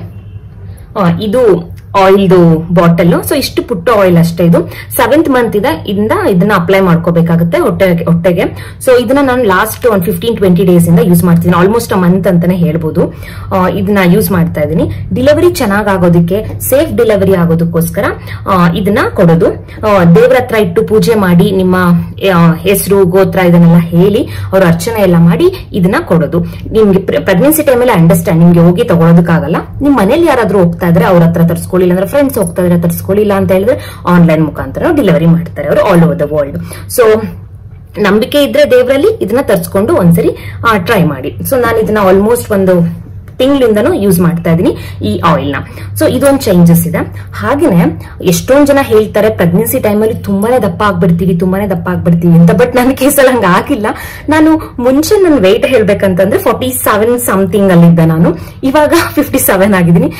ಇದು ಆಯಿಲ್ದು ಬಾಟಲ್. ಸೊ ಇಷ್ಟು ಪುಟ್ಟ ಆಯಿಲ್ ಅಷ್ಟೇ. ಇದು 7th month ಇದೆ. ಇದನ್ನ ಅಪ್ಲೈ ಮಾಡ್ಕೋಬೇಕಾಗುತ್ತೆ ಹೊಟ್ಟೆಗೆ. ಸೊ ಇದನ್ನ ನಾನು ಲಾಸ್ಟ್ ಒಂದು 15-20 days ಇಂದ ಯೂಸ್ ಮಾಡ್ತೀನಿ, ಆಲ್ಮೋಸ್ಟ್ ಮಂತ್ ಅಂತಾನೆ ಹೇಳ್ಬೋದು. ಇದನ್ನ ಯೂಸ್ ಮಾಡ್ತಾ ಇದ್ದೀನಿ. ಡೆಲಿವರಿ ಚೆನ್ನಾಗ್ ಆಗೋದಕ್ಕೆ, ಸೇಫ್ ಡೆಲಿವರಿ ಆಗೋದಕ್ಕೋಸ್ಕರ ಇದನ್ನ ಕೊಡೋದು. ದೇವ್ರ ಹತ್ರ ಇಟ್ಟು ಪೂಜೆ ಮಾಡಿ, ನಿಮ್ಮ ಹೆಸರು ಗೋತ್ರ ಇದನ್ನೆಲ್ಲ ಹೇಳಿ ಅವ್ರು ಅರ್ಚನೆ ಎಲ್ಲ ಮಾಡಿ ಇದನ್ನ ಕೊಡೋದು. ನಿಮ್ಗೆ ಪ್ರೆಗ್ನೆನ್ಸಿ ಟೈಮಲ್ಲಿ ಅಂಡರ್ಸ್ಟ್ಯಾಂಡ್, ನಿಮ್ಗೆ ಹೋಗಿ ತಗೊಳೋದಕ್ಕಾಗಲ್ಲ. ನಿಮ್ ಮನೇಲಿ ಯಾರಾದ್ರೂ ಹೋಗ್ತಾ ಇದ್ರೆ ಅವ್ರ ಹತ್ರ ತರಿಸ್ಕೊಳ್ಳಿ, ಇಲ್ಲಾಂದ್ರೆ ಫ್ರೆಂಡ್ಸ್ ಹೋಗ್ತಾ ಇದ್ರೆ ತರಿಸ್ಕೊಳ್ಳಿಲ್ಲ ಅಂತ ಹೇಳಿದ್ರೆ ಆನ್ಲೈನ್ ಮುಖಾಂತರ ಡೆಲಿವರಿ ಮಾಡ್ತಾರೆ ಅವರು all over the world. So ನಂಬಿಕೆ ಇದ್ರೆ ದೇವರಲ್ಲಿ ಇದನ್ನ ತರಿಸ್ಕೊಂಡು ಒಂದ್ಸರಿ ಟ್ರೈ ಮಾಡಿ. ಸೊ ನಾನು ಇದನ್ನ ಆಲ್ಮೋಸ್ಟ್ ಒಂದು ತಿಂಗಳಿಂದನೂ ಯೂಸ್ ಮಾಡ್ತಾ ಇದ್ದೀನಿ ಈ ಆಯಿಲ್ ನ. ಸೊ ಇದೊಂದು ಚೇಂಜಸ್ ಇದೆ. ಹಾಗೇನೆ ಎಷ್ಟೊಂದ್ ಜನ ಹೇಳ್ತಾರೆ ಪ್ರೆಗ್ನೆನ್ಸಿ ಟೈಮಲ್ಲಿ ತುಂಬಾನೇ ದಪ್ಪ ಆಗ್ಬಿಡ್ತೀವಿ ಅಂತ. ಬಟ್ ನನ್ನ ಕೇಸಲ್ಲಿ ಹಂಗ ಆಗಿಲ್ಲ. ನಾನು ಮುಂಚೆ ನನ್ನ ವೆಯ್ಟ್ ಹೇಳ್ಬೇಕಂತಂದ್ರೆ 47 ಸಮಥಿಂಗ್ ಅಲ್ಲಿದ್ದೆ ನಾನು. ಇವಾಗ 57 ಆಗಿದ್ದೀನಿ.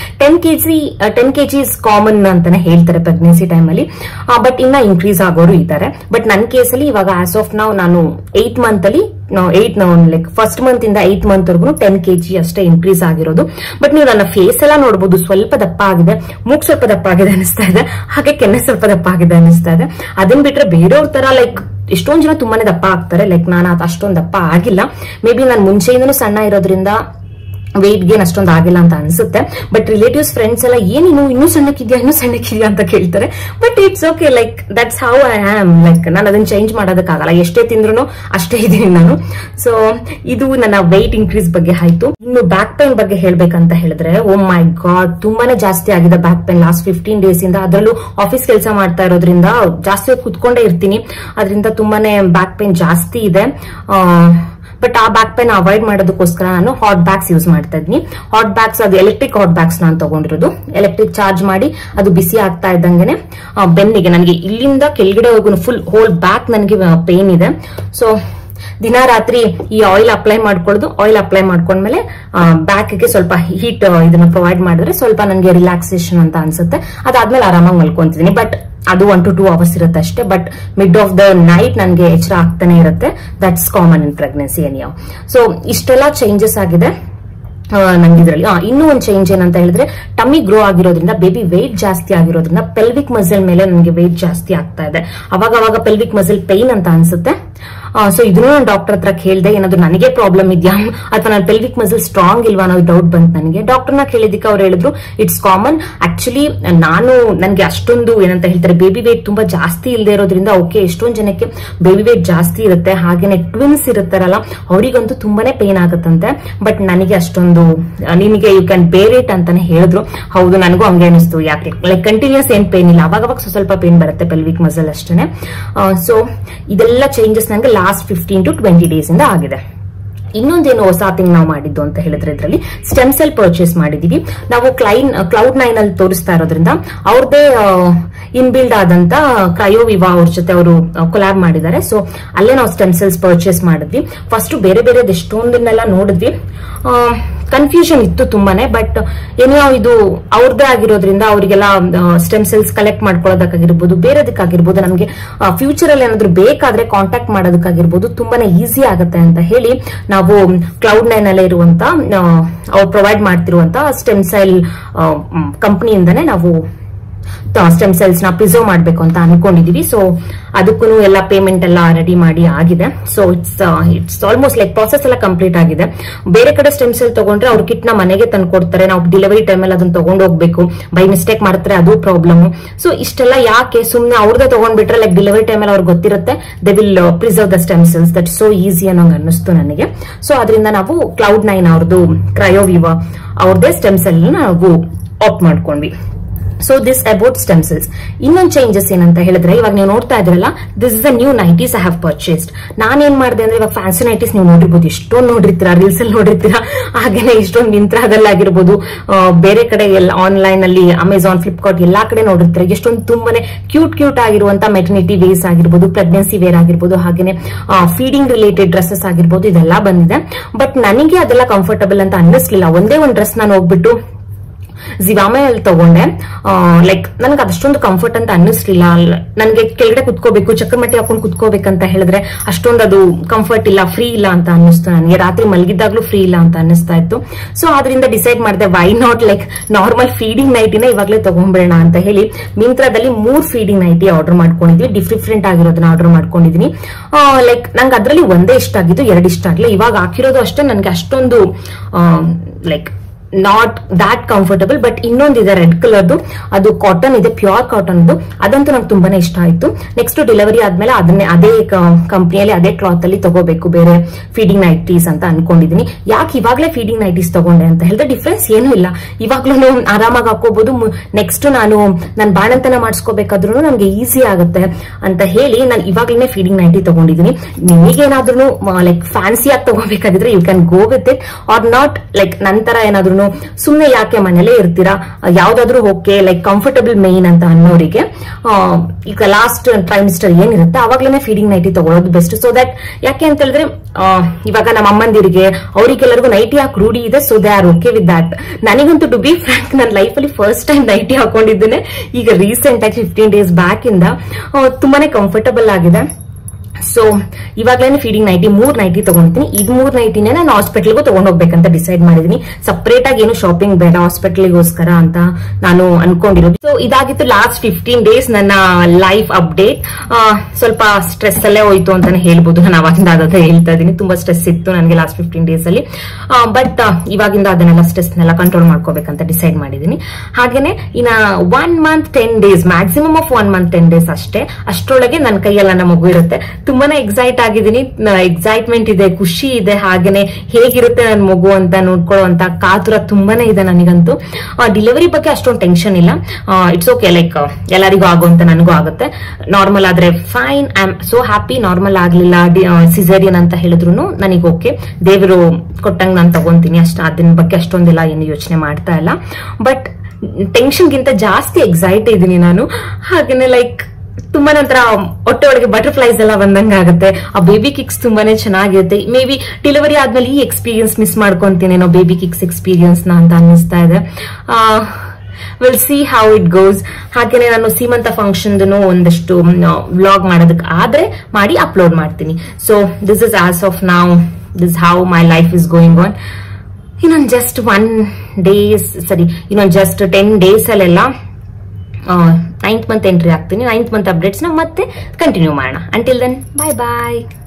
10 kg ಇಸ್ ಕಾಮನ್ ಅಂತಾನೆ ಹೇಳ್ತಾರೆ ಪ್ರೆಗ್ನೆನ್ಸಿ ಟೈಮಲ್ಲಿ. ಬಟ್ ಇನ್ನ ಇನ್ಕ್ರೀಸ್ ಆಗೋರು ಇದ್ದಾರೆ. ಬಟ್ ನನ್ನ ಕೇಸಲ್ಲಿ ಇವಾಗ ಆಸ್ ಆಫ್ ನಾವು ನಾನು 8th month ಅಲ್ಲಿ ಲೈಕ್ ಫಸ್ಟ್ ಮಂತ್ ಇಂದ 8th month ವರೆಗೂ 10 kg ಅಷ್ಟೇ ಇನ್ಕ್ರೀಸ್ ಆಗಿರೋದು. ಬಟ್ ನೀವು ನನ್ನ ಫೇಸ್ ಎಲ್ಲ ನೋಡಬಹುದು, ಸ್ವಲ್ಪ ದಪ್ಪ ಆಗಿದೆ, ಮೂಗ್ ಸ್ವಲ್ಪ ದಪ್ಪ ಆಗಿದೆ ಅನಿಸ್ತಾ ಇದೆ, ಹಾಗೆ ಕೆನ್ನೆ ಸ್ವಲ್ಪ ದಪ್ಪ ಆಗಿದೆ ಅನಿಸ್ತಾ ಇದೆ. ಅದನ್ನ ಬಿಟ್ರೆ ಬೇರೆಯವ್ರ ತರ ಲೈಕ್ ಎಷ್ಟೊಂದ್ ಜನ ತುಂಬಾನೇ ದಪ್ಪ ಆಗ್ತಾರೆ. ಲೈಕ್ ನಾನು ಅಷ್ಟೊಂದು ದಪ್ಪ ಆಗಿಲ್ಲ. ಮೇ ಬಿ ನಾನು ಮುಂಚೆಯಿಂದನೂ ಸಣ್ಣ ಇರೋದ್ರಿಂದ ವೆಯ್ಟ್ ಗೇನ್ ಅಷ್ಟೊಂದು ಆಗಿಲ್ಲ ಅಂತ ಅನ್ಸುತ್ತೆ. ಬಟ್ ರಿಲೇಟಿವ್ಸ್ ಫ್ರೆಂಡ್ಸ್ ಎಲ್ಲ ಏನೇನು ಇನ್ನೂ ಸಣ್ಣಕ್ಕಿದ್ಯಾ ಅಂತ ಕೇಳ್ತಾರೆ. But it's okay, like that's how I am. Like ನಾನು ಅದನ್ನ ಚೇಂಜ್ ಮಾಡೋದಕ್ಕಾಗಲ್ಲ, ಎಷ್ಟೇ ತಿಂದ್ರು ಅಷ್ಟೇ ಇದೀನಿ ನಾನು. ಸೊ ಇದು ನನ್ನ ವೆಯ್ಟ್ ಇನ್ಕ್ರೀಸ್ ಬಗ್ಗೆ ಆಯ್ತು. ಇನ್ನು ಬ್ಯಾಕ್ ಪೇನ್ ಬಗ್ಗೆ ಹೇಳ್ಬೇಕಂತ ಹೇಳಿದ್ರೆ, ಓ ಮೈ ಗಾಡ್, ತುಂಬಾನೇ ಜಾಸ್ತಿ ಆಗಿದೆ ಬ್ಯಾಕ್ ಪೇನ್ ಲಾಸ್ಟ್ 15 days ಇಂದ. ಅದರಲ್ಲೂ ಆಫೀಸ್ ಕೆಲಸ ಮಾಡ್ತಾ ಇರೋದ್ರಿಂದ ಜಾಸ್ತಿ ಕುತ್ಕೊಂಡೇ ಇರ್ತೀನಿ, ಅದರಿಂದ ತುಂಬಾನೇ ಬ್ಯಾಕ್ ಪೇನ್ ಜಾಸ್ತಿ ಇದೆ. ಬಟ್ ಆ ಬ್ಯಾಕ್ ಪೇನ್ ಅವಾಯ್ಡ್ ಮಾಡೋದಕ್ಕೋಸ್ಕರ ನಾನು ಹಾಟ್ ಬ್ಯಾಗ್ಸ್ ಯೂಸ್ ಮಾಡ್ತಾ ಇದ್ದೀನಿ. ಹಾಟ್ ಬ್ಯಾಗ್ಸ್, ಅದು ಎಲೆಕ್ಟ್ರಿಕ್ ಹಾಟ್ ಬ್ಯಾಗ್ಸ್ ನಾನು ತಗೊಂಡಿರೋದು. ಎಲೆಕ್ಟ್ರಿಕ್ ಚಾರ್ಜ್ ಮಾಡಿ ಅದು ಬಿಸಿ ಆಗ್ತಾ ಇದ್ದಂಗೆನೆ ಬೆನ್ನಿಗೆ, ನನಗೆ ಇಲ್ಲಿಂದ ಕೆಳಗಡೆ ಹೋಗು ಫುಲ್ ಹೋಲ್ ಬ್ಯಾಕ್ ನನಗೆ ಪೇನ್ ಇದೆ. ಸೊ ದಿನ ರಾತ್ರಿ ಈ ಆಯಿಲ್ ಅಪ್ಲೈ ಮಾಡ್ಕೊಳ್ಳೋದು. ಆಯಿಲ್ ಅಪ್ಲೈ ಮಾಡ್ಕೊಂಡ್ಮೇಲೆ ಬ್ಯಾಕ್ಗೆ ಸ್ವಲ್ಪ ಹೀಟ್ ಇದನ್ನ ಪ್ರೊವೈಡ್ ಮಾಡಿದ್ರೆ ಸ್ವಲ್ಪ ನನಗೆ ರಿಲ್ಯಾಕ್ಸೇಷನ್ ಅಂತ ಅನ್ಸುತ್ತೆ. ಅದಾದ್ಮೇಲೆ ಆರಾಮಾಗಿ ಮಲ್ಕೊಂತಿದ್ದೀನಿ. ಬಟ್ ಅದು 1 to 2 hours ಇರುತ್ತೆ ಅಷ್ಟೇ. But mid of the night ನನಗೆ ಎಚ್ಚರ ಆಗ್ತಾನೆ ಇರುತ್ತೆ. That's common in pregnancy anyway. So ಇಷ್ಟೆಲ್ಲ ಚೇಂಜಸ್ ಆಗಿದೆ ನಂಗೆ ಇದರಲ್ಲಿ. ಇನ್ನೂ ಒಂದು ಚೇಂಜ್ ಏನಂತ ಹೇಳಿದ್ರೆ, ಟಮ್ಮಿ ಗ್ರೋ ಆಗಿರೋದ್ರಿಂದ, ಬೇಬಿ ವೆಯ್ಟ್ ಜಾಸ್ತಿ ಆಗಿರೋದ್ರಿಂದ ಪೆಲ್ವಿಕ್ ಮಸಲ್ ಮೇಲೆ ನನಗೆ ವೆಯ್ಟ್ ಜಾಸ್ತಿ ಆಗ್ತಾ ಇದೆ. ಅವಾಗ ಪೆಲ್ವಿಕ್ ಮಸಲ್ ಪೈನ್ ಅಂತ ಅನ್ಸುತ್ತೆ. ಸೊ ಇದನ್ನು ನಾನು ಡಾಕ್ಟರ್ ಹತ್ರ ಕೇಳಿದೆ, ಏನಾದ್ರು ನನಗೆ ಪ್ರಾಬ್ಲಮ್ ಇದೆಯಾ ಅಥವಾ ನನ್ನ ಪೆಲ್ವಿಕ್ ಮಸಲ್ ಸ್ಟ್ರಾಂಗ್ ಇಲ್ವಾ ಅನ್ನೋ ಡೌಟ್ ಬಂತು ನನಗೆ. ಡಾಕ್ಟರ್ನ ಕೇಳಿದಕ್ಕೆ ಅವ್ರು ಹೇಳಿದ್ರು ಇಟ್ಸ್ ಕಾಮನ್. ಆಕ್ಚುಲಿ ನನಗೆ ಅಷ್ಟೊಂದು ಏನಂತ ಹೇಳ್ತಾರೆ, ಬೇಬಿ ವೇಟ್ ತುಂಬಾ ಜಾಸ್ತಿ ಇಲ್ಲದೆ ಇರೋದ್ರಿಂದ, ಓಕೆ ಎಷ್ಟೊಂದು ಜನಕ್ಕೆ ಬೇಬಿ ವೇಟ್ ಜಾಸ್ತಿ ಇರುತ್ತೆ, ಹಾಗೇನೆ ಟ್ವಿನ್ಸ್ ಇರುತ್ತಾರಲ್ಲ ಅವರಿಗಂತೂ ತುಂಬಾನೇ ಪೇನ್ ಆಗುತ್ತಂತೆ. ಬಟ್ ನನಗೆ ಅಷ್ಟೊಂದು, ನಿಮಗೆ ಯು ಕ್ಯಾನ್ ಬೇರ್ ಇಟ್ ಅಂತಾನೆ ಹೇಳಿದ್ರು. ಹೌದು, ನನಗೂ ಹಂಗೆ ಅನಿಸ್ತು. ಯಾಕೆ ಲೈಕ್ ಕಂಟಿನ್ಯೂಸ್ ಏನ್ ಪೇನ್ ಇಲ್ಲ, ಅವಾಗ ಸ್ವಲ್ಪ ಪೇನ್ ಬರುತ್ತೆ ಪೆಲ್ವಿಕ್ ಮಸಲ್ ಅಷ್ಟೇನೆ. ಸೊ ಇದೆಲ್ಲ ಚೇಂಜಸ್ ನಂಗೆ ಲಾಸ್ಟ್ 15 to 20 days ಇಂದ ಆಗಿದೆ. ಇನ್ನೊಂದೇನು ಹೊಸ ಥಿಂಗ್ ನಾವು ಮಾಡಿದ್ದು ಅಂತ ಹೇಳಿದ್ರೆ, ಇದರಲ್ಲಿ ಸ್ಟೆಮ್ ಸೆಲ್ ಪರ್ಚೇಸ್ ಮಾಡಿದೀವಿ ನಾವು. Cloud9 ಅಲ್ಲಿ ತೋರಿಸ್ತಾ ಇರೋದ್ರಿಂದ ಅವ್ರದೇ ಇನ್ಬಿಲ್ಡ್ ಆದಂತ ಕ್ರಯೋವಿವಾ ಅವ್ರ ಜೊತೆ ಅವರು ಕೊಲಾಬ್ ಮಾಡಿದ್ದಾರೆ. ಸೊ ಅಲ್ಲೇ ನಾವು ಸ್ಟೆಮ್ ಸೆಲ್ಸ್ ಪರ್ಚೇಸ್ ಮಾಡಿದ್ವಿ. ಫಸ್ಟ್ ಬೇರೆ ಎಷ್ಟೊಂದನ್ನೆಲ್ಲ ನೋಡಿದ್ವಿ, ಕನ್ಫ್ಯೂಷನ್ ಇತ್ತು ತುಂಬಾನೇ. ಬಟ್ ಏನೋ ಇದು ಅವ್ರದ್ದೇ ಆಗಿರೋದ್ರಿಂದ ಅವರಿಗೆಲ್ಲ ಸ್ಟೆಮ್ ಸೆಲ್ಸ್ ಕಲೆಕ್ಟ್ ಮಾಡ್ಕೊಳ್ಳೋದಕ್ಕಾಗಿರ್ಬೋದು, ಬೇರೆದಕ್ಕಾಗಿರ್ಬೋದು, ನಮಗೆ ಫ್ಯೂಚರ್ ಅಲ್ಲಿ ಏನಾದ್ರು ಬೇಕಾದ್ರೆ ಕಾಂಟ್ಯಾಕ್ಟ್ ಮಾಡೋದಕ್ಕಾಗಿರ್ಬೋದು ತುಂಬಾನೇ ಈಸಿ ಆಗುತ್ತೆ ಅಂತ ಹೇಳಿ ನಾವು Cloud9 ಅಲ್ಲೇ ಇರುವಂತ ಅವ್ರು ಪ್ರೊವೈಡ್ ಮಾಡ್ತಿರುವಂತ ಸ್ಟೆಮ್ ಸೆಲ್ ಕಂಪನಿಯಿಂದನೇ ನಾವು ಸ್ಟೆಮ್ ಸೆಲ್ಸ್ ನ ಪ್ರಿಸರ್ವ್ ಮಾಡಬೇಕು ಅಂತ ಅನ್ಕೊಂಡಿದೀವಿ. ಸೊ ಅದಕ್ಕೂ ಎಲ್ಲ ಪೇಮೆಂಟ್ ಎಲ್ಲ ರೆಡಿ ಮಾಡಿ ಆಗಿದೆ. So it's almost like process ಎಲ್ಲ ಕಂಪ್ಲೀಟ್ ಆಗಿದೆ. ಬೇರೆ ಕಡೆ ಸ್ಟೆಮ್ ಸೆಲ್ ತಗೊಂಡ್ರೆ ಅವ್ರ ಕಿಟ್ ನ ಮನೆಗೆ ತಂದು ಕೊಡ್ತಾರೆ, ನಾವು ಡೆಲಿವರಿ ಟೈಮ್ ಅಲ್ಲಿ ಅದನ್ನ ತಗೊಂಡು ಹೋಗ್ಬೇಕು. ಬೈ ಮಿಸ್ಟೇಕ್ ಮಾಡ್ತಾರೆ, ಅದು ಪ್ರಾಬ್ಲಮ್. ಸೊ ಇಷ್ಟೆಲ್ಲ ಯಾಕೆ, ಸುಮ್ನೆ ಅವ್ರದೇ ತಗೊಂಡ್ಬಿಟ್ರೆ ಲೈಕ್ ಡೆಲಿವರಿ ಟೈಮ್ ಅಲ್ಲಿ ಅವ್ರಿಗೆ ಗೊತ್ತಿರುತ್ತೆ, they will preserve the stem cells. That so easy ಅನ್ನೋಂಗ್ ಅನ್ನಿಸ್ತು ನನಗೆ. ಸೊ ಅದರಿಂದ ನಾವು Cloud9 ಅವ್ರದ್ದು ಕ್ರಯೋವಿವಾ ಅವ್ರದೇ ಸ್ಟೆಮ್ ಸೆಲ್ ನಾವು ಆಪ್ಟ್ ಮಾಡ್ಕೊಂಡ್ವಿ. So this about stem cells. ಇನ್ನೊಂದು ಚೇಂಜಸ್ ಏನಂತ ಹೇಳಿದ್ರೆ, ಇವಾಗ ನೀವು ನೋಡ್ತಾ ಇದ್ರಲ್ಲ, this is a new nighties I have purchased. ನಾನೇನ್ ಮಾಡಿದೆ ಅಂದ್ರೆ, ಇವಾಗ ಫ್ಯಾನ್ಸಿ ನೈಟೀಸ್ ನೀವು ನೋಡಿರ್ಬೋದು, ಎಷ್ಟೊಂದು ನೋಡಿರ್ತೀರಾ, ರೀಲ್ಸ್ ಅಲ್ಲಿ ನೋಡಿರ್ತೀರಾ, ಹಾಗೇನೆ ಇಷ್ಟೊಂದು ಮಿಂತ್ರಾದಲ್ಲಾಗಿರ್ಬೋದು, ಬೇರೆ ಕಡೆ ಎಲ್ಲ ಆನ್ಲೈನ್ ಅಲ್ಲಿ ಅಮೆಝಾನ್, ಫ್ಲಿಪ್ಕಾರ್ಟ್ ಎಲ್ಲಾ ಕಡೆ ನೋಡಿರ್ತೀರಾ, ಎಷ್ಟೊಂದು ತುಂಬಾನೇ ಕ್ಯೂಟ್ ಆಗಿರುವಂತ ಮೆಟರ್ನಿಟಿ ವೇರ್ಸ್ ಆಗಿರ್ಬೋದು, ಪ್ರೆಗ್ನೆನ್ಸಿ ವೇರ್ ಆಗಿರ್ಬೋದು, ಹಾಗೇನೆ ಫೀಡಿಂಗ್ ರಿಲೇಟೆಡ್ ಡ್ರೆಸ್ಸಸ್ ಆಗಿರ್ಬೋದು, ಇದೆಲ್ಲ ಬಂದಿದೆ. ಬಟ್ ನನಗೆ ಅದೆಲ್ಲ ಕಂಫರ್ಟಬಲ್ ಅಂತ ಅನ್ನಿಸ್ಲಿಲ್ಲ. ಒಂದೇ ಒಂದು ಡ್ರೆಸ್ ನಾನು ಹೋಗ್ಬಿಟ್ಟು ಜಿವಾಮೆ ಅಲ್ಲಿ ತಗೊಂಡೆ. ಲೈಕ್ ನನಗೆ ಅದಷ್ಟೊಂದು ಕಂಫರ್ಟ್ ಅಂತ ಅನ್ನಿಸ್ಲಿಲ್ಲ. ನನಗೆ ಕೆಳಗಡೆ ಕುತ್ಕೋಬೇಕು, ಚಕ್ರಮಟ್ಟಿ ಹಾಕೊಂಡು ಕುತ್ಕೋಬೇಕಂತ ಹೇಳಿದ್ರೆ ಅಷ್ಟೊಂದು ಅದು ಕಂಫರ್ಟ್ ಇಲ್ಲ, ಫ್ರೀ ಇಲ್ಲ ಅಂತ ಅನ್ನಿಸ್ತು ನನಗೆ. ರಾತ್ರಿ ಮಲಗಿದಾಗ್ಲೂ ಫ್ರೀ ಇಲ್ಲ ಅಂತ ಅನ್ನಿಸ್ತಾ ಇತ್ತು. ಸೊ ಅದರಿಂದ ಡಿಸೈಡ್ ಮಾಡಿದೆ, why not like normal feeding ನೈಟಿನ ಇವಾಗಲೇ ತಗೊಂಡ್ಬಿಡೋಣ ಅಂತ ಹೇಳಿ ಮಿಂತ್ರಾದಲ್ಲಿ 3 ಫೀಡಿಂಗ್ ನೈಟಿ ಆರ್ಡರ್ ಮಾಡ್ಕೊಂಡಿದ್ವಿ. ಡಿಫ್ರೆಂಟ್ ಆಗಿರೋದನ್ನ ಆರ್ಡರ್ ಮಾಡ್ಕೊಂಡಿದೀನಿ. ಲೈಕ್ ನಂಗೆ ಅದರಲ್ಲಿ ಒಂದೇ ಇಷ್ಟ ಆಗಿದ್ದು, 2 ಇಷ್ಟ ಆಗಿಲ್ಲ. ಇವಾಗ ಹಾಕಿರೋದು ಅಷ್ಟೇ ನನಗೆ ಅಷ್ಟೊಂದು like not that comfortable. But ಇನ್ನೊಂದಿದೆ ರೆಡ್ ಕಲರ್ದು, ಅದು ಕಾಟನ್ ಇದೆ, ಪ್ಯೂರ್ ಕಾಟನ್. ಅದಂತೂ ನಂಗೆ ತುಂಬಾನೇ ಇಷ್ಟ ಆಯ್ತು. ನೆಕ್ಸ್ಟ್ ಡೆಲಿವರಿ ಆದ್ಮೇಲೆ ಅದೇ ಕಂಪ್ನಿಯಲ್ಲಿ ಅದೇ ಕ್ಲಾತ್ ಅಲ್ಲಿ ತಗೋಬೇಕು ಬೇರೆ ಫೀಡಿಂಗ್ ನೈಟೀಸ್ ಅಂತ ಅನ್ಕೊಂಡಿದೀನಿ. ಯಾಕೆ ಇವಾಗಲೇ ಫೀಡಿಂಗ್ ನೈಟೀಸ್ ತಗೊಂಡೆ ಅಂತ ಹೇಳಿದ್ರೆ, ಡಿಫ್ರೆನ್ಸ್ ಏನೂ ಇಲ್ಲ, ಇವಾಗ್ಲೂ ಆರಾಮಾಗಿ ಹಾಕೋಬಹುದು. ನೆಕ್ಸ್ಟ್ ನಾನು ಬಾಣಂತನ ಮಾಡಿಸ್ಕೋಬೇಕಾದ್ರೂ ನನ್ಗೆ ಈಸಿ ಆಗುತ್ತೆ ಅಂತ ಹೇಳಿ ನಾನು ಇವಾಗ್ಲೇ ಫೀಡಿಂಗ್ ನೈಟಿ ತಗೊಂಡಿದ್ದೀನಿ. ನಿಮಗೇನಾದ್ರೂ ಲೈಕ್ ಫ್ಯಾನ್ಸಿ ಆಗಿ ತಗೋಬೇಕಾದ್ರೆ you can go with it, or not like ನಂತರ ಏನಾದ್ರೂ ಸುಮ್ನೆ ಯಾಕೆ ಮನೇಲೇ ಇರ್ತೀರಾ, ಯಾವ್ದಾದ್ರು ಓಕೆ ಲೈಕ್ ಕಂಫರ್ಟಬಲ್ ಮೇನ್ ಅಂತ ಅನ್ನೋರಿಗೆ ಈಗ ಲಾಸ್ಟ್ ಟ್ರೈಮಿಸ್ಟರ್ ಏನಿರುತ್ತೆ ಅವಾಗ್ಲೇನೆ ಫೀಡಿಂಗ್ ನೈಟಿ ತಗೊಳ್ಳೋದು ಬೆಸ್ಟ್. ಸೊ ದಟ್ ಯಾಕೆ ಅಂತ ಹೇಳಿದ್ರೆ, ಇವಾಗ ನಮ್ಮ ಅಮ್ಮಂದಿರಿಗೆ ಅವರಿಗೆಲ್ಲರಿಗೂ ನೈಟಿ ಹಾಕಿ ರೂಢಿ ಇದೆ. So they are okay with that. ನನಗಂತೂ ಟು ಬಿ ಫ್ರಾಂಕ್ ನನ್ನ ಲೈಫ್ ಅಲ್ಲಿ ಫಸ್ಟ್ ಟೈಮ್ ನೈಟಿ ಹಾಕೊಂಡಿದ್ದೇನೆ ಈಗ ರೀಸೆಂಟ್ ಆಗಿ 15 days ಬ್ಯಾಕ್ ಇಂದ. ತುಂಬಾನೇ ಕಂಫರ್ಟಬಲ್ ಆಗಿದೆ. ಸೊ ಇವಾಗ್ಲೇನೆ ಫೀಡಿಂಗ್ ನೈಟಿ 3 ನೈಟಿ ತಗೊಂತೀನಿ. ಇದು 3 ನೈಟಿನೇ ನಾನು ಹಾಸ್ಪಿಟಲ್ಗೂ ತಗೊಂಡ್ ಹೋಗ್ಬೇಕಂತ ಡಿಸೈಡ್ ಮಾಡಿದೀನಿ. ಸಪರೇಟ್ ಆಗಿ ಏನು ಶಾಪಿಂಗ್ ಬೇಡ ಹಾಸ್ಪಿಟಲ್ಗೋಸ್ಕರ ಅಂತ ನಾನು ಅನ್ಕೊಂಡಿರೋದು. ಸೊ ಇದಾಗಿತ್ತು ಲಾಸ್ಟ್ 15 ಡೇಸ್ ನನ್ನ ಲೈಫ್ ಅಪ್ಡೇಟ್. ಸ್ವಲ್ಪ ಸ್ಟ್ರೆಸ್ ಅಲ್ಲೇ ಹೋಯ್ತು ಅಂತಾನೆ ಹೇಳ್ಬೋದು. ನಾನು ಅವಾಗಿಂದ ಅದೇ ಹೇಳ್ತಾ ಇದೀನಿ, ತುಂಬಾ ಸ್ಟ್ರೆಸ್ ಇತ್ತು ನನಗೆ ಲಾಸ್ಟ್ 15 ಡೇಸ್ ಅಲ್ಲಿ. ಬಟ್ ಇವಾಗಿಂದ ಅದನ್ನೆಲ್ಲ ಸ್ಟ್ರೆಸ್ನೆಲ್ಲ ಕಂಟ್ರೋಲ್ ಮಾಡ್ಕೋಬೇಕಂತ ಡಿಸೈಡ್ ಮಾಡಿದೀನಿ. ಹಾಗೇನೆ ಇನ್ನ 1 month 10 days, maximum of 1 month 10 days ಅಷ್ಟೇ. ಅಷ್ಟರೊಳಗೆ ನನ್ನ ಕೈಯೆಲ್ಲ ನನ್ನ ಮಗು ಇರುತ್ತೆ. ತುಂಬಾನೇ ಎಕ್ಸೈಟ್ ಆಗಿದ್ದೀನಿ, ಎಕ್ಸೈಟ್ಮೆಂಟ್ ಇದೆ, ಖುಷಿ ಇದೆ, ಹಾಗೇನೆ ಹೇಗಿರುತ್ತೆ ನನ್ನ ಮಗು ಅಂತ ನೋಡ್ಕೊಳ್ಳುವಂತ ಕಾತುರ ತುಂಬಾನೇ ಇದೆ ನನಗಂತೂ. ಡೆಲಿವರಿ ಬಗ್ಗೆ ಅಷ್ಟೊಂದು ಟೆನ್ಷನ್ ಇಲ್ಲ, ಇಟ್ಸ್ ಓಕೆ, ಲೈಕ್ ಎಲ್ಲರಿಗೂ ಆಗುವಂತ ನನಗೂ ಆಗುತ್ತೆ. ನಾರ್ಮಲ್ ಆದ್ರೆ fine, I am so happy. Normal ಆಗ್ಲಿಲ್ಲ, ಸಿಸೇರಿಯನ್ ಅಂತ ಹೇಳಿದ್ರು ನನಗೆ ಓಕೆ, ದೇವರು ಕೊಟ್ಟಂಗ್ ನಾನು ತಗೊಂತೀನಿ ಅಷ್ಟ. ಅದನ್ನ ಬಗ್ಗೆ ಅಷ್ಟೊಂದಿಲ್ಲ ಏನು ಯೋಚನೆ ಮಾಡ್ತಾ ಇಲ್ಲ. ಬಟ್ ಟೆನ್ಷನ್ಗಿಂತ ಜಾಸ್ತಿ ಎಕ್ಸೈಟ್ ಇದ್ದೀನಿ ನಾನು. ಹಾಗೇನೆ ಲೈಕ್ ತುಂಬಾ ನಂತರ ಹೊಟ್ಟೆ ಒಳಗೆ ಬಟರ್ಫ್ಲೈಸ್ ಎಲ್ಲ ಬಂದಂಗ ಆಗುತ್ತೆ. ಆ ಬೇಬಿ ಕಿಕ್ಸ್ ತುಂಬಾನೇ ಚೆನ್ನಾಗಿರುತ್ತೆ. ಮೇ ಬಿ ಡೆಲಿವರಿ ಆದ್ಮೇಲೆ ಈ ಎಕ್ಸ್ಪೀರಿಯನ್ಸ್ ಮಿಸ್ ಮಾಡ್ಕೊಂತೀನೇನೋ, ಬೇಬಿ ಕಿಕ್ಸ್ ಎಕ್ಸ್ಪೀರಿಯನ್ಸ್ ನ ಅಂತ ಅನ್ನಿಸ್ತಾ ಇದೆ. Will see how it goes. ಹಾಗೇನೆ ನಾನು ಸೀಮಂತ ಫಂಕ್ಷನ್ ಒಂದಷ್ಟು ವ್ಲಾಗ್ ಮಾಡೋದಕ್ಕೆ ಆದ್ರೆ ಮಾಡಿ ಅಪ್ಲೋಡ್ ಮಾಡ್ತೀನಿ. So this is as of now, this how my life is going on. ಇನ್ನೊಂದು ಜಸ್ಟ್ 10 ಡೇಸ್ ಅಲ್ಲೆಲ್ಲ 9th ಮಂತ್ ಎಂಟ್ರಿ ಆಗ್ತೀನಿ. 9th ಮಂತ್ ಅಪ್ಡೇಟ್ಸ್ ನ ಮತ್ತೆ ಕಂಟಿನ್ಯೂ ಮಾಡೋಣ. ಅಂಟಿಲ್ ದೆನ್, ಬಾಯ್ ಬಾಯ್.